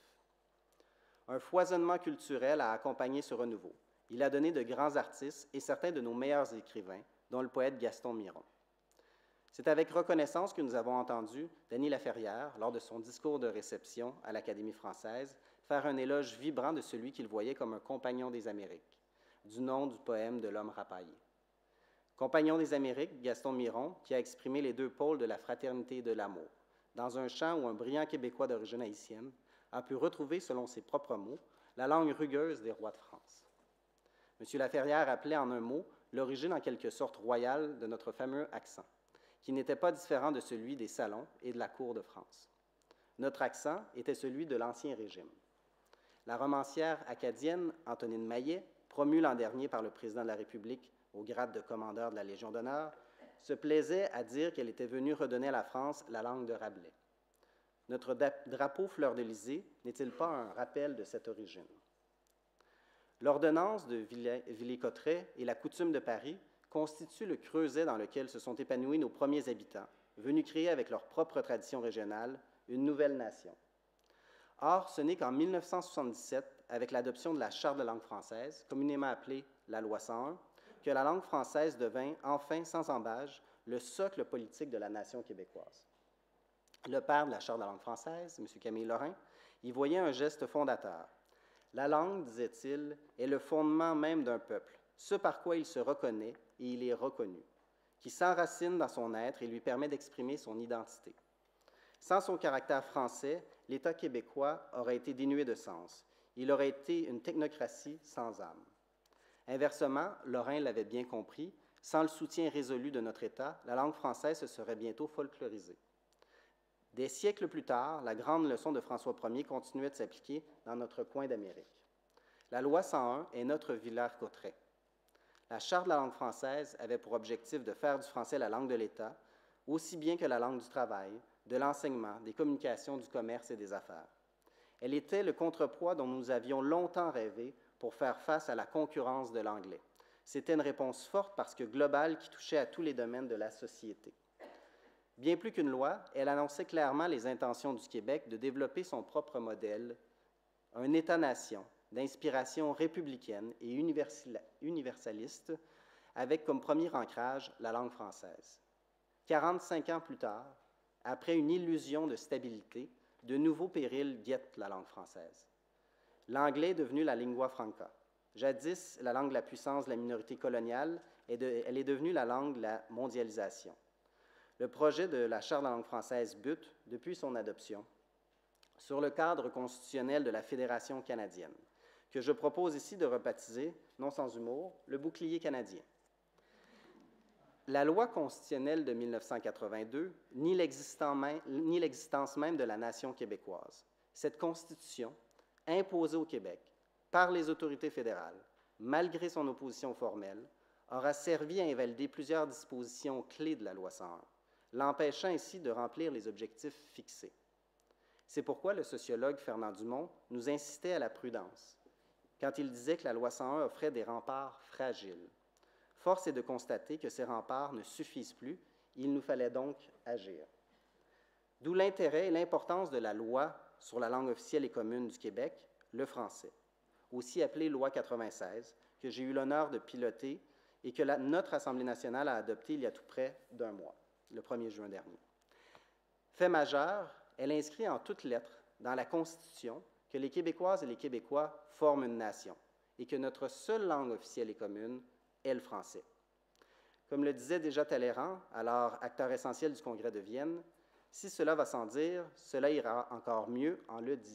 Un foisonnement culturel a accompagné ce renouveau. Il a donné de grands artistes et certains de nos meilleurs écrivains, dont le poète Gaston Miron. C'est avec reconnaissance que nous avons entendu Denis Laferrière, lors de son discours de réception à l'Académie française, faire un éloge vibrant de celui qu'il voyait comme un compagnon des Amériques, du nom du poème de l'homme rapaillé. Compagnon des Amériques, Gaston Miron, qui a exprimé les deux pôles de la fraternité et de l'amour, dans un chant où un brillant Québécois d'origine haïtienne a pu retrouver, selon ses propres mots, la langue rugueuse des rois de France. M. Laferrière appelait en un mot l'origine en quelque sorte royale de notre fameux accent, qui n'était pas différent de celui des salons et de la cour de France. Notre accent était celui de l'Ancien Régime. La romancière acadienne Antonine Maillet, promue l'an dernier par le président de la République au grade de commandeur de la Légion d'honneur, se plaisait à dire qu'elle était venue redonner à la France la langue de Rabelais. Notre drapeau fleur-de-lysée n'est-il pas un rappel de cette origine? L'ordonnance de Villers-Cotterêts et la coutume de Paris constituent le creuset dans lequel se sont épanouis nos premiers habitants, venus créer avec leur propre tradition régionale une nouvelle nation. Or, ce n'est qu'en mille neuf cent soixante-dix-sept, avec l'adoption de la Charte de langue française, communément appelée la loi cent un, que la langue française devint, enfin, sans embâge, le socle politique de la nation québécoise. Le père de la Charte de la langue française, M. Camille Lorrain, y voyait un geste fondateur. La langue, disait-il, est le fondement même d'un peuple, ce par quoi il se reconnaît et il est reconnu, qui s'enracine dans son être et lui permet d'exprimer son identité. Sans son caractère français, l'État québécois aurait été dénué de sens. Il aurait été une technocratie sans âme. Inversement, Lorrain l'avait bien compris, sans le soutien résolu de notre État, la langue française se serait bientôt folklorisée. Des siècles plus tard, la grande leçon de François Ier continuait de s'appliquer dans notre coin d'Amérique. La loi cent un est notre Villers-Cotterêts. La Charte de la langue française avait pour objectif de faire du français la langue de l'État, aussi bien que la langue du travail, de l'enseignement, des communications, du commerce et des affaires. Elle était le contrepoids dont nous avions longtemps rêvé pour faire face à la concurrence de l'anglais. C'était une réponse forte parce que globale qui touchait à tous les domaines de la société. Bien plus qu'une loi, elle annonçait clairement les intentions du Québec de développer son propre modèle, un État-nation d'inspiration républicaine et universaliste, avec comme premier ancrage la langue française. quarante-cinq ans plus tard, après une illusion de stabilité, de nouveaux périls guettent la langue française. L'anglais est devenu la lingua franca. Jadis, la langue de la puissance de la minorité coloniale, est de, elle est devenue la langue de la mondialisation. Le projet de la Charte de la langue française bute, depuis son adoption, sur le cadre constitutionnel de la Fédération canadienne, que je propose ici de rebaptiser, non sans humour, le bouclier canadien. La loi constitutionnelle de mille neuf cent quatre-vingt-deux nie l'existence même de la nation québécoise. Cette Constitution, imposée au Québec par les autorités fédérales, malgré son opposition formelle, aura servi à invalider plusieurs dispositions clés de la loi cent un, l'empêchant ainsi de remplir les objectifs fixés. C'est pourquoi le sociologue Fernand Dumont nous incitait à la prudence, quand il disait que la loi cent un offrait des remparts fragiles. Force est de constater que ces remparts ne suffisent plus, il nous fallait donc agir. D'où l'intérêt et l'importance de la loi sur la langue officielle et commune du Québec, le français, aussi appelée Loi quatre-vingt-seize, que j'ai eu l'honneur de piloter et que la, notre Assemblée nationale a adoptée il y a tout près d'un mois, le premier juin dernier. Fait majeur, elle inscrit en toutes lettres dans la Constitution que les Québécoises et les Québécois forment une nation et que notre seule langue officielle et commune est le français. Comme le disait déjà Talleyrand, alors acteur essentiel du Congrès de Vienne, « Si cela va sans dire, cela ira encore mieux en le disant ».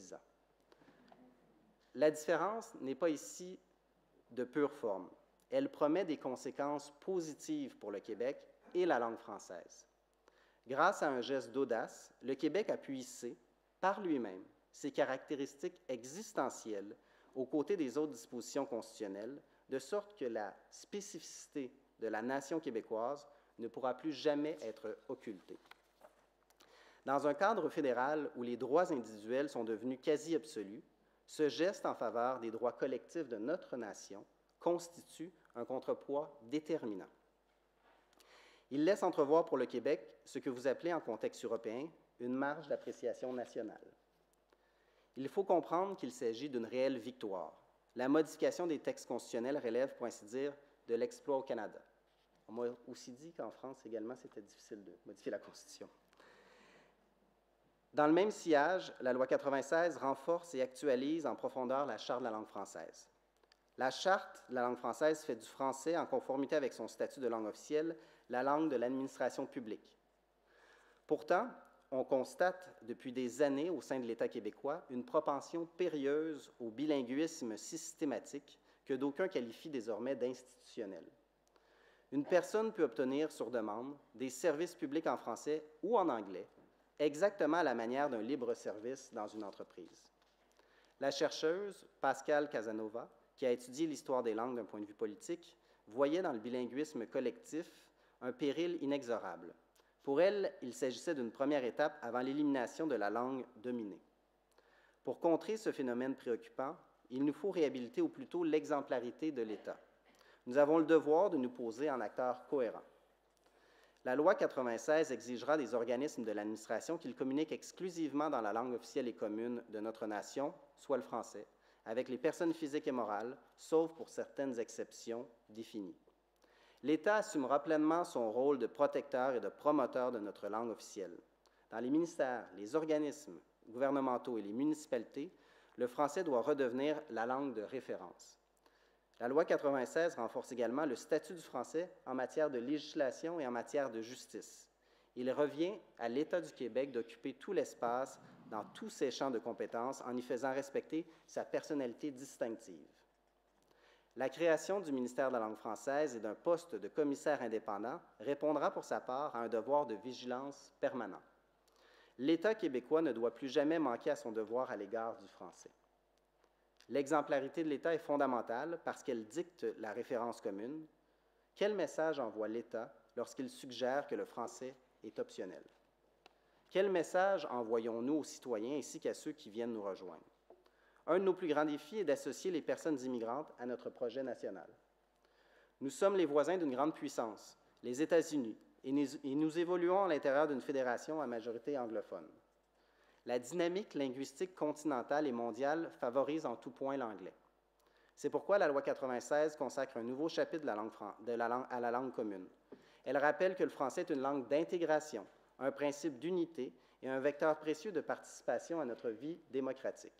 La différence n'est pas ici de pure forme. Elle promet des conséquences positives pour le Québec et la langue française. Grâce à un geste d'audace, le Québec a pu hisser, par lui-même, ses caractéristiques existentielles aux côtés des autres dispositions constitutionnelles, de sorte que la spécificité de la nation québécoise ne pourra plus jamais être occultée. Dans un cadre fédéral où les droits individuels sont devenus quasi absolus, ce geste en faveur des droits collectifs de notre nation constitue un contrepoids déterminant. Il laisse entrevoir pour le Québec ce que vous appelez en contexte européen une marge d'appréciation nationale. Il faut comprendre qu'il s'agit d'une réelle victoire. La modification des textes constitutionnels relève, pour ainsi dire, de l'exploit au Canada. On m'a aussi dit qu'en France également, c'était difficile de modifier la Constitution. Dans le même sillage, la loi quatre-vingt-seize renforce et actualise en profondeur la Charte de la langue française. La Charte de la langue française fait du français, en conformité avec son statut de langue officielle, la langue de l'administration publique. Pourtant, on constate depuis des années au sein de l'État québécois une propension périlleuse au bilinguisme systématique que d'aucuns qualifient désormais d'institutionnel. Une personne peut obtenir sur demande des services publics en français ou en anglais, exactement à la manière d'un libre-service dans une entreprise. La chercheuse Pascale Casanova, qui a étudié l'histoire des langues d'un point de vue politique, voyait dans le bilinguisme collectif un péril inexorable. Pour elle, il s'agissait d'une première étape avant l'élimination de la langue dominée. Pour contrer ce phénomène préoccupant, il nous faut réhabiliter au plus tôt l'exemplarité de l'État. Nous avons le devoir de nous poser en acteurs cohérents. La loi quatre-vingt-seize exigera des organismes de l'administration qu'ils communiquent exclusivement dans la langue officielle et commune de notre nation, soit le français, avec les personnes physiques et morales, sauf pour certaines exceptions définies. L'État assumera pleinement son rôle de protecteur et de promoteur de notre langue officielle. Dans les ministères, les organismes gouvernementaux et les municipalités, le français doit redevenir la langue de référence. La loi quatre-vingt-seize renforce également le statut du français en matière de législation et en matière de justice. Il revient à l'État du Québec d'occuper tout l'espace dans tous ses champs de compétences en y faisant respecter sa personnalité distinctive. La création du ministère de la langue française et d'un poste de commissaire indépendant répondra pour sa part à un devoir de vigilance permanent. L'État québécois ne doit plus jamais manquer à son devoir à l'égard du français. L'exemplarité de l'État est fondamentale parce qu'elle dicte la référence commune. Quel message envoie l'État lorsqu'il suggère que le français est optionnel? Quel message envoyons-nous aux citoyens ainsi qu'à ceux qui viennent nous rejoindre? Un de nos plus grands défis est d'associer les personnes immigrantes à notre projet national. Nous sommes les voisins d'une grande puissance, les États-Unis, et nous, et nous évoluons à l'intérieur d'une fédération à majorité anglophone. La dynamique linguistique continentale et mondiale favorise en tout point l'anglais. C'est pourquoi la loi quatre-vingt-seize consacre un nouveau chapitre de la langue, de la langue, à la langue commune. Elle rappelle que le français est une langue d'intégration, un principe d'unité et un vecteur précieux de participation à notre vie démocratique.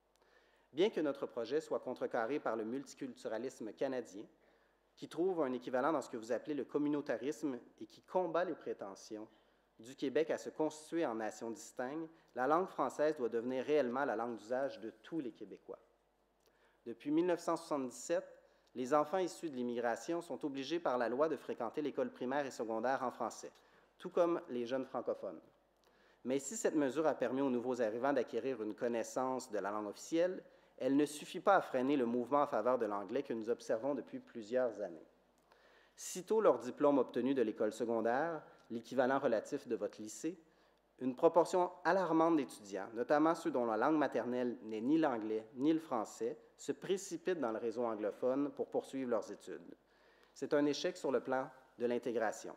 Bien que notre projet soit contrecarré par le multiculturalisme canadien, qui trouve un équivalent dans ce que vous appelez le communautarisme et qui combat les prétentions du Québec à se constituer en nation distincte, la langue française doit devenir réellement la langue d'usage de tous les Québécois. Depuis mille neuf cent soixante-dix-sept, les enfants issus de l'immigration sont obligés par la loi de fréquenter l'école primaire et secondaire en français, tout comme les jeunes francophones. Mais si cette mesure a permis aux nouveaux arrivants d'acquérir une connaissance de la langue officielle, elle ne suffit pas à freiner le mouvement en faveur de l'anglais que nous observons depuis plusieurs années. Sitôt leur diplôme obtenu de l'école secondaire, l'équivalent relatif de votre lycée, une proportion alarmante d'étudiants, notamment ceux dont la langue maternelle n'est ni l'anglais ni le français, se précipitent dans le réseau anglophone pour poursuivre leurs études. C'est un échec sur le plan de l'intégration.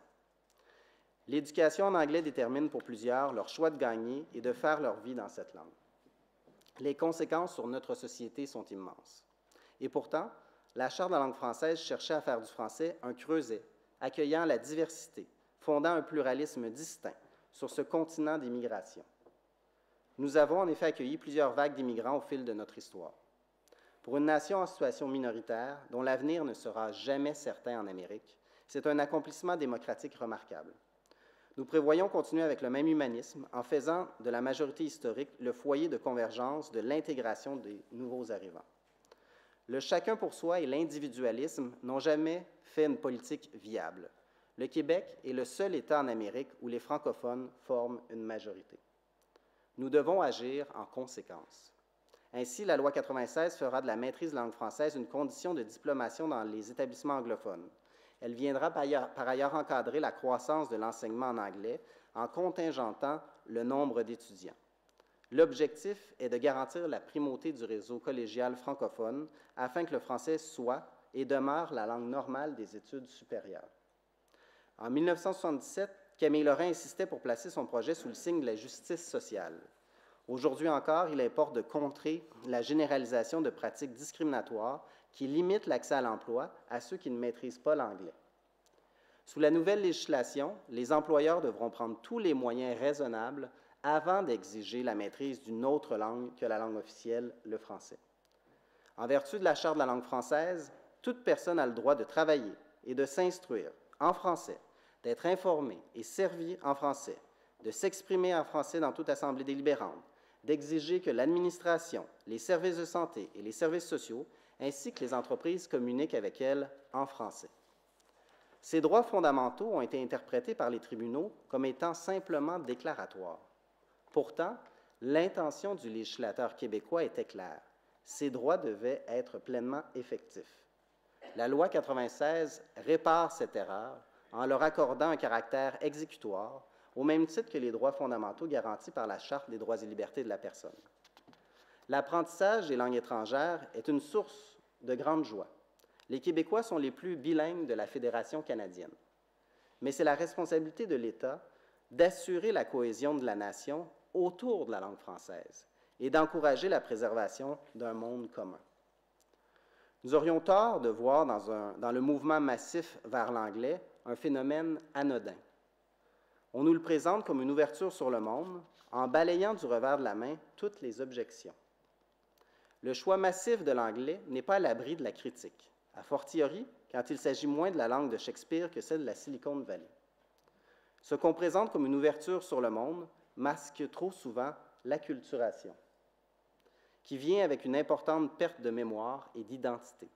L'éducation en anglais détermine pour plusieurs leur choix de gagner et de faire leur vie dans cette langue. Les conséquences sur notre société sont immenses. Et pourtant, la Charte de la langue française cherchait à faire du français un creuset, accueillant la diversité, fondant un pluralisme distinct sur ce continent d'immigration. Nous avons en effet accueilli plusieurs vagues d'immigrants au fil de notre histoire. Pour une nation en situation minoritaire, dont l'avenir ne sera jamais certain en Amérique, c'est un accomplissement démocratique remarquable. Nous prévoyons continuer avec le même humanisme en faisant de la majorité historique le foyer de convergence de l'intégration des nouveaux arrivants. Le chacun pour soi et l'individualisme n'ont jamais fait une politique viable. Le Québec est le seul État en Amérique où les francophones forment une majorité. Nous devons agir en conséquence. Ainsi, la loi quatre-vingt-seize fera de la maîtrise de la langue française une condition de diplomation dans les établissements anglophones. Elle viendra par ailleurs, par ailleurs encadrer la croissance de l'enseignement en anglais en contingentant le nombre d'étudiants. L'objectif est de garantir la primauté du réseau collégial francophone afin que le français soit et demeure la langue normale des études supérieures. En mille neuf cent soixante-dix-sept, Camille Lorrain insistait pour placer son projet sous le signe de la justice sociale. Aujourd'hui encore, il importe de contrer la généralisation de pratiques discriminatoires qui limitent l'accès à l'emploi à ceux qui ne maîtrisent pas l'anglais. Sous la nouvelle législation, les employeurs devront prendre tous les moyens raisonnables avant d'exiger la maîtrise d'une autre langue que la langue officielle, le français. En vertu de la Charte de la langue française, toute personne a le droit de travailler et de s'instruire en français, d'être informée et servie en français, de s'exprimer en français dans toute assemblée délibérante, d'exiger que l'administration, les services de santé et les services sociaux, ainsi que les entreprises communiquent avec elle en français. Ces droits fondamentaux ont été interprétés par les tribunaux comme étant simplement déclaratoires. Pourtant, l'intention du législateur québécois était claire. Ces droits devaient être pleinement effectifs. La loi quatre-vingt-seize répare cette erreur en leur accordant un caractère exécutoire, au même titre que les droits fondamentaux garantis par la Charte des droits et libertés de la personne. L'apprentissage des langues étrangères est une source de grande joie. Les Québécois sont les plus bilingues de la Fédération canadienne. Mais c'est la responsabilité de l'État d'assurer la cohésion de la nation autour de la langue française et d'encourager la préservation d'un monde commun. Nous aurions tort de voir dans, un, dans le mouvement massif vers l'anglais un phénomène anodin. On nous le présente comme une ouverture sur le monde en balayant du revers de la main toutes les objections. Le choix massif de l'anglais n'est pas à l'abri de la critique, a fortiori quand il s'agit moins de la langue de Shakespeare que celle de la Silicon Valley. Ce qu'on présente comme une ouverture sur le monde masque trop souvent l'acculturation, qui vient avec une importante perte de mémoire et d'identité.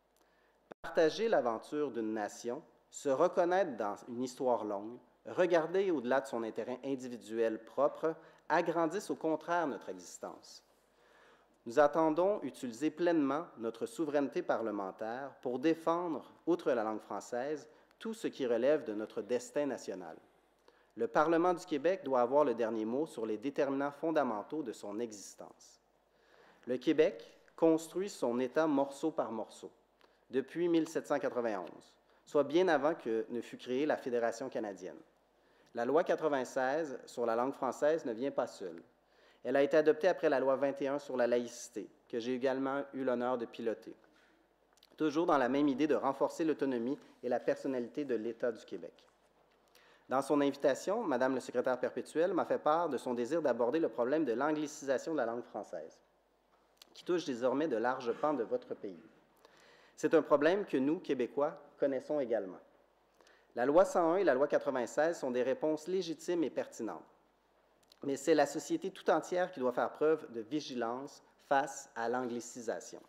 Partager l'aventure d'une nation, se reconnaître dans une histoire longue, regarder au-delà de son intérêt individuel propre, agrandissent au contraire notre existence. Nous attendons utiliser pleinement notre souveraineté parlementaire pour défendre, outre la langue française, tout ce qui relève de notre destin national. Le Parlement du Québec doit avoir le dernier mot sur les déterminants fondamentaux de son existence. Le Québec construit son État morceau par morceau, depuis mille sept cent quatre-vingt-onze, soit bien avant que ne fût créée la Fédération canadienne. La loi quatre-vingt-seize sur la langue française ne vient pas seule. Elle a été adoptée après la loi vingt et un sur la laïcité, que j'ai également eu l'honneur de piloter, toujours dans la même idée de renforcer l'autonomie et la personnalité de l'État du Québec. Dans son invitation, Madame le secrétaire perpétuel m'a fait part de son désir d'aborder le problème de l'anglicisation de la langue française, qui touche désormais de larges pans de votre pays. C'est un problème que nous, Québécois, connaissons également. La loi cent un et la loi quatre-vingt-seize sont des réponses légitimes et pertinentes, mais c'est la société tout entière qui doit faire preuve de vigilance face à l'anglicisation.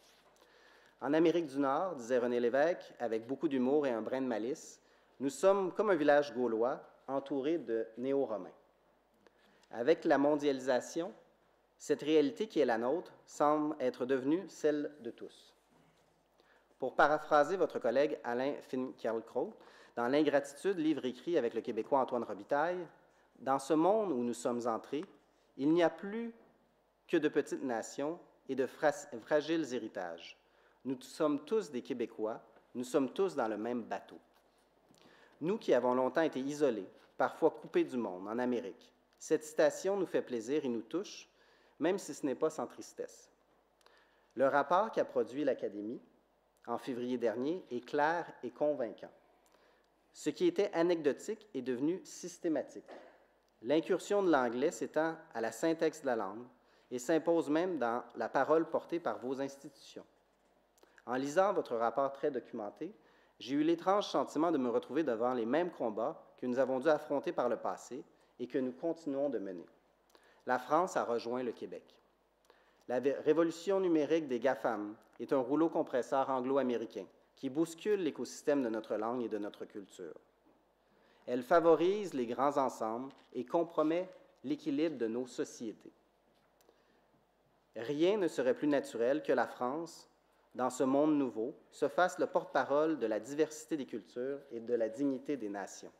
En Amérique du Nord, disait René Lévesque, avec beaucoup d'humour et un brin de malice, nous sommes comme un village gaulois entouré de néo-romains. Avec la mondialisation, cette réalité qui est la nôtre semble être devenue celle de tous. Pour paraphraser votre collègue Alain Finkielkraut, dans L'ingratitude, livre écrit avec le Québécois Antoine Robitaille, dans ce monde où nous sommes entrés, il n'y a plus que de petites nations et de fragiles héritages. Nous sommes tous des Québécois, nous sommes tous dans le même bateau. Nous qui avons longtemps été isolés, parfois coupés du monde, en Amérique, cette citation nous fait plaisir et nous touche, même si ce n'est pas sans tristesse. Le rapport qu'a produit l'Académie en février dernier est clair et convaincant. Ce qui était anecdotique est devenu systématique. L'incursion de l'anglais s'étend à la syntaxe de la langue et s'impose même dans la parole portée par vos institutions. En lisant votre rapport très documenté, j'ai eu l'étrange sentiment de me retrouver devant les mêmes combats que nous avons dû affronter par le passé et que nous continuons de mener. La France a rejoint le Québec. La révolution numérique des GAFAM est un rouleau compresseur anglo-américain qui bouscule l'écosystème de notre langue et de notre culture. Elle favorise les grands ensembles et compromet l'équilibre de nos sociétés. Rien ne serait plus naturel que la France, dans ce monde nouveau, se fasse le porte-parole de la diversité des cultures et de la dignité des nations.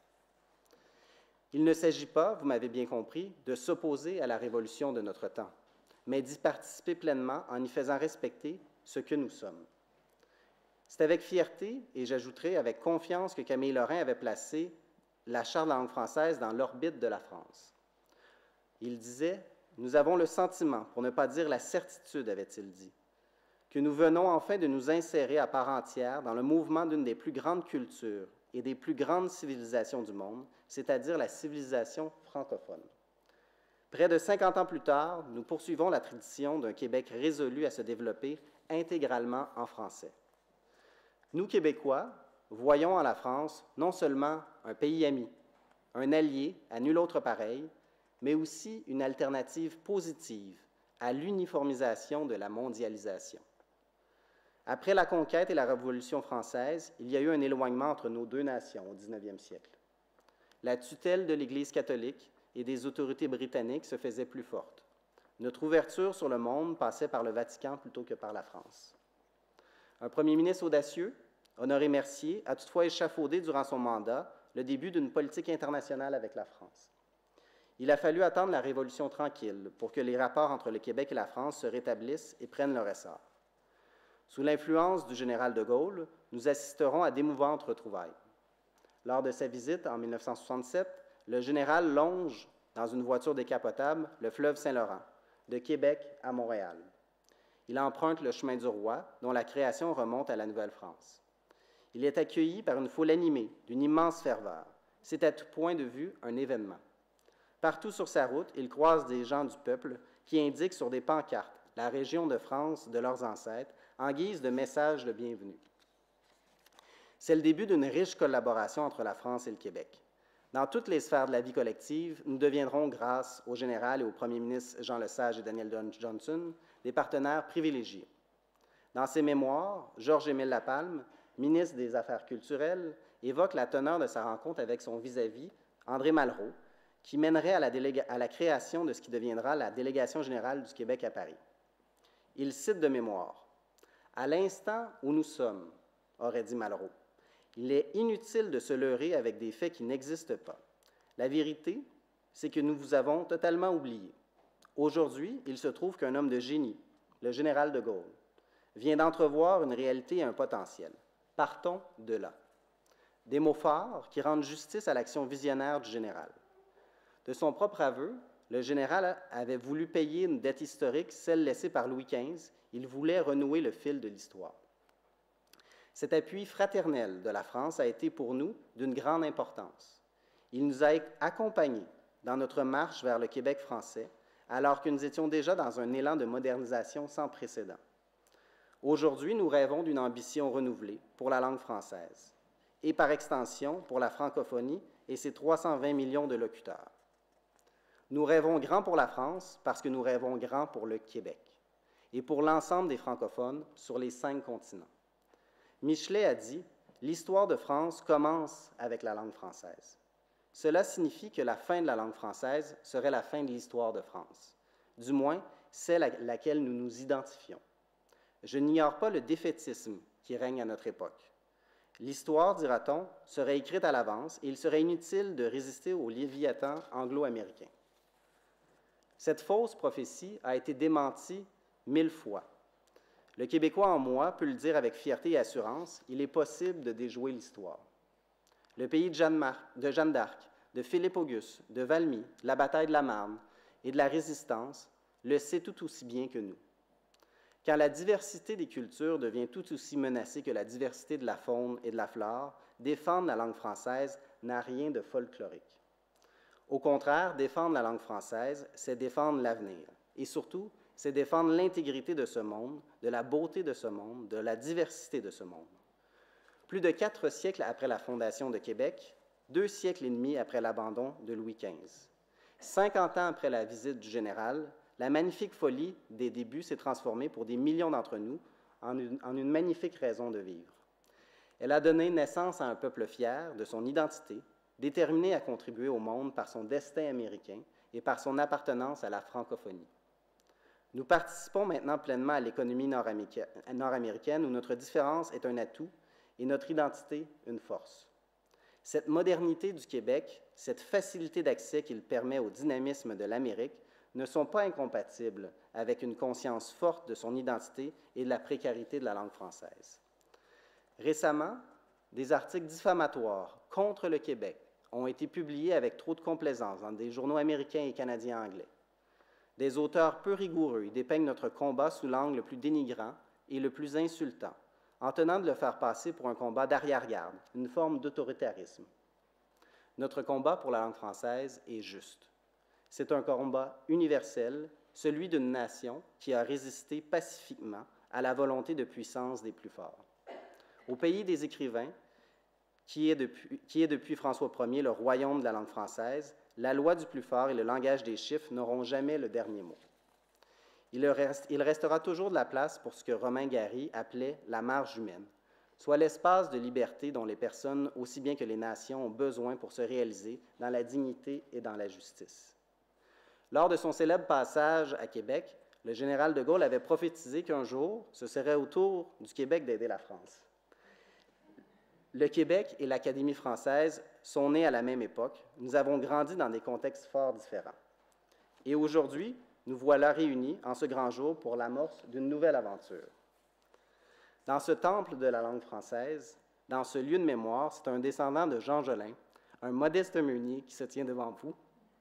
Il ne s'agit pas, vous m'avez bien compris, de s'opposer à la révolution de notre temps, mais d'y participer pleinement en y faisant respecter ce que nous sommes. C'est avec fierté, et j'ajouterai avec confiance, que Camille Lorrain avait placé la Charte de la langue française dans l'orbite de la France. Il disait « Nous avons le sentiment, pour ne pas dire la certitude, avait-il dit, que nous venons enfin de nous insérer à part entière dans le mouvement d'une des plus grandes cultures et des plus grandes civilisations du monde, c'est-à-dire la civilisation francophone. Près de cinquante ans plus tard, nous poursuivons la tradition d'un Québec résolu à se développer intégralement en français. Nous, Québécois, voyons en la France non seulement un pays ami, un allié à nul autre pareil, mais aussi une alternative positive à l'uniformisation de la mondialisation. Après la conquête et la Révolution française, il y a eu un éloignement entre nos deux nations au dix-neuvième siècle. La tutelle de l'Église catholique et des autorités britanniques se faisait plus forte. Notre ouverture sur le monde passait par le Vatican plutôt que par la France. Un premier ministre audacieux, Honoré Mercier, a toutefois échafaudé durant son mandat le début d'une politique internationale avec la France. Il a fallu attendre la Révolution tranquille pour que les rapports entre le Québec et la France se rétablissent et prennent leur essor. Sous l'influence du général de Gaulle, nous assisterons à d'émouvantes retrouvailles. Lors de sa visite en mille neuf cent soixante-sept, le général longe, dans une voiture décapotable, le fleuve Saint-Laurent, de Québec à Montréal. Il emprunte le chemin du Roi, dont la création remonte à la Nouvelle-France. Il est accueilli par une foule animée, d'une immense ferveur. C'est à tout point de vue un événement. Partout sur sa route, il croise des gens du peuple qui indiquent sur des pancartes la région de France de leurs ancêtres en guise de message de bienvenue. C'est le début d'une riche collaboration entre la France et le Québec. Dans toutes les sphères de la vie collective, nous deviendrons, grâce au général et au premier ministre Jean Lesage et Daniel Johnson, des partenaires privilégiés. Dans ses mémoires, Georges-Émile Lapalme, ministre des Affaires culturelles, évoque la teneur de sa rencontre avec son vis-à-vis, André Malraux, qui mènerait à la, à la création de ce qui deviendra la Délégation générale du Québec à Paris. Il cite de mémoire « À l'instant où nous sommes, aurait dit Malraux, il est inutile de se leurrer avec des faits qui n'existent pas. La vérité, c'est que nous vous avons totalement oubliés. Aujourd'hui, il se trouve qu'un homme de génie, le général de Gaulle, vient d'entrevoir une réalité et un potentiel. Partons de là. » Des mots forts qui rendent justice à l'action visionnaire du général. De son propre aveu, le général avait voulu payer une dette historique, celle laissée par Louis quinze. Il voulait renouer le fil de l'histoire. Cet appui fraternel de la France a été pour nous d'une grande importance. Il nous a accompagnés dans notre marche vers le Québec français, alors que nous étions déjà dans un élan de modernisation sans précédent. Aujourd'hui, nous rêvons d'une ambition renouvelée pour la langue française et, par extension, pour la francophonie et ses trois cent vingt millions de locuteurs. Nous rêvons grand pour la France parce que nous rêvons grand pour le Québec et pour l'ensemble des francophones sur les cinq continents. Michelet a dit « L'histoire de France commence avec la langue française ». Cela signifie que la fin de la langue française serait la fin de l'histoire de France, du moins celle à laquelle nous nous identifions. Je n'ignore pas le défaitisme qui règne à notre époque. L'histoire, dira-t-on, serait écrite à l'avance et il serait inutile de résister au léviathan anglo-américain. Cette fausse prophétie a été démentie mille fois. Le Québécois en moi peut le dire avec fierté et assurance, il est possible de déjouer l'histoire. Le pays de Jeanne, de Jeanne d'Arc, de Philippe Auguste, de Valmy, de la bataille de la Marne et de la Résistance le sait tout aussi bien que nous. Quand la diversité des cultures devient tout aussi menacée que la diversité de la faune et de la flore, défendre la langue française n'a rien de folklorique. Au contraire, défendre la langue française, c'est défendre l'avenir. Et surtout, c'est défendre l'intégrité de ce monde, de la beauté de ce monde, de la diversité de ce monde. Plus de quatre siècles après la fondation de Québec, deux siècles et demi après l'abandon de Louis quinze, cinquante ans après la visite du général, la magnifique folie des débuts s'est transformée pour des millions d'entre nous en une, en une magnifique raison de vivre. Elle a donné naissance à un peuple fier de son identité, déterminé à contribuer au monde par son destin américain et par son appartenance à la francophonie. Nous participons maintenant pleinement à l'économie nord-américaine où notre différence est un atout et notre identité une force. Cette modernité du Québec, cette facilité d'accès qu'il permet au dynamisme de l'Amérique ne sont pas incompatibles avec une conscience forte de son identité et de la précarité de la langue française. Récemment, des articles diffamatoires contre le Québec ont été publiés avec trop de complaisance dans des journaux américains et canadiens anglais. Des auteurs peu rigoureux y dépeignent notre combat sous l'angle le plus dénigrant et le plus insultant, en tenant de le faire passer pour un combat d'arrière-garde, une forme d'autoritarisme. Notre combat pour la langue française est juste. C'est un combat universel, celui d'une nation qui a résisté pacifiquement à la volonté de puissance des plus forts. Au pays des écrivains, qui est depuis, qui est depuis François Ier le royaume de la langue française, la loi du plus fort et le langage des chiffres n'auront jamais le dernier mot. Il, reste, il restera toujours de la place pour ce que Romain Gary appelait la marge humaine, soit l'espace de liberté dont les personnes, aussi bien que les nations, ont besoin pour se réaliser dans la dignité et dans la justice. Lors de son célèbre passage à Québec, le général de Gaulle avait prophétisé qu'un jour, ce serait au tour du Québec d'aider la France. Le Québec et l'Académie française sont nés à la même époque. Nous avons grandi dans des contextes fort différents. Et aujourd'hui, nous voilà réunis en ce grand jour pour l'amorce d'une nouvelle aventure. Dans ce temple de la langue française, dans ce lieu de mémoire, c'est un descendant de Jean Jolin, un modeste meunier qui se tient devant vous.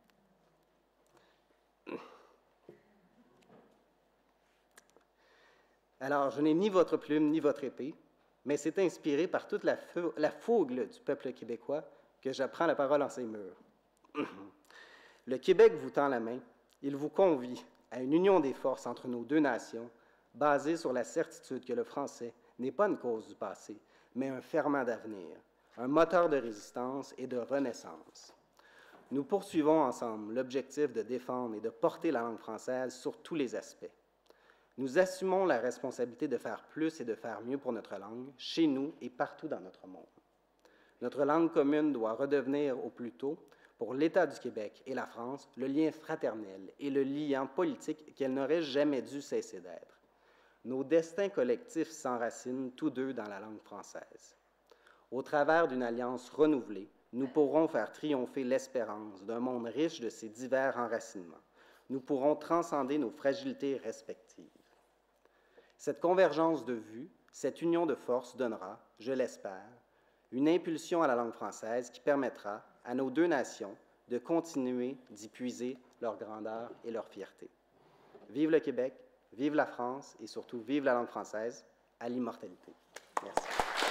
Alors, je n'ai ni votre plume ni votre épée, mais c'est inspiré par toute la, la fougue du peuple québécois que j'apprends la parole en ces murs. Le Québec vous tend la main. Il vous convie à une union des forces entre nos deux nations, basée sur la certitude que le français n'est pas une cause du passé, mais un ferment d'avenir, un moteur de résistance et de renaissance. Nous poursuivons ensemble l'objectif de défendre et de porter la langue française sur tous les aspects. Nous assumons la responsabilité de faire plus et de faire mieux pour notre langue, chez nous et partout dans notre monde. Notre langue commune doit redevenir au plus tôt, pour l'État du Québec et la France, le lien fraternel et le liant politique qu'elle n'aurait jamais dû cesser d'être. Nos destins collectifs s'enracinent tous deux dans la langue française. Au travers d'une alliance renouvelée, nous pourrons faire triompher l'espérance d'un monde riche de ces divers enracinements. Nous pourrons transcender nos fragilités respectives. Cette convergence de vues, cette union de forces donnera, je l'espère, une impulsion à la langue française qui permettra à nos deux nations de continuer d'y puiser leur grandeur et leur fierté. Vive le Québec, vive la France et surtout vive la langue française, à l'immortalité. Merci.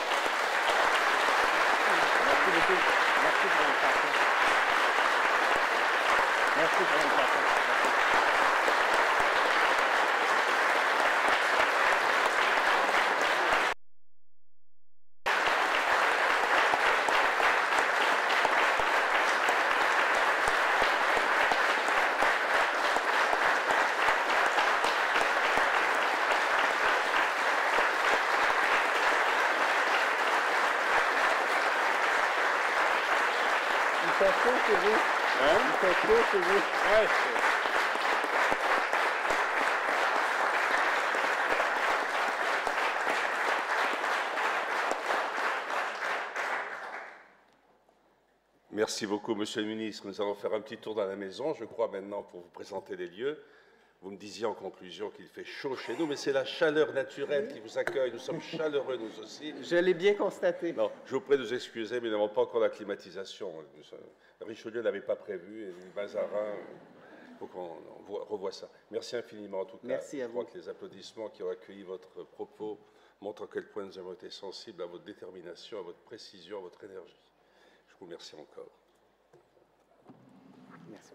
Merci beaucoup. Merci pour l'invitation. Merci pour l'invitation. Il fait chaud chez vous. Hein? Il fait chaud chez vous. Ouais, Merci beaucoup, Monsieur le Ministre. Nous allons faire un petit tour dans la maison, je crois, maintenant, pour vous présenter les lieux. Vous me disiez en conclusion qu'il fait chaud chez nous, mais c'est la chaleur naturelle qui vous accueille. Nous sommes chaleureux, nous aussi. Je l'ai bien constaté. Non, je vous prie de nous excuser, mais nous n'avons pas encore la climatisation. Richelieu n'avait pas prévu, et Mazarin faut qu'on voit- revoie ça. Merci infiniment en tout cas. Merci à Je crois vous. que les applaudissements qui ont accueilli votre propos montrent à quel point nous avons été sensibles à votre détermination, à votre précision, à votre énergie. Je vous remercie encore. Merci.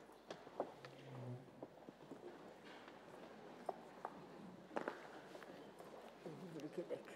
Le Québec.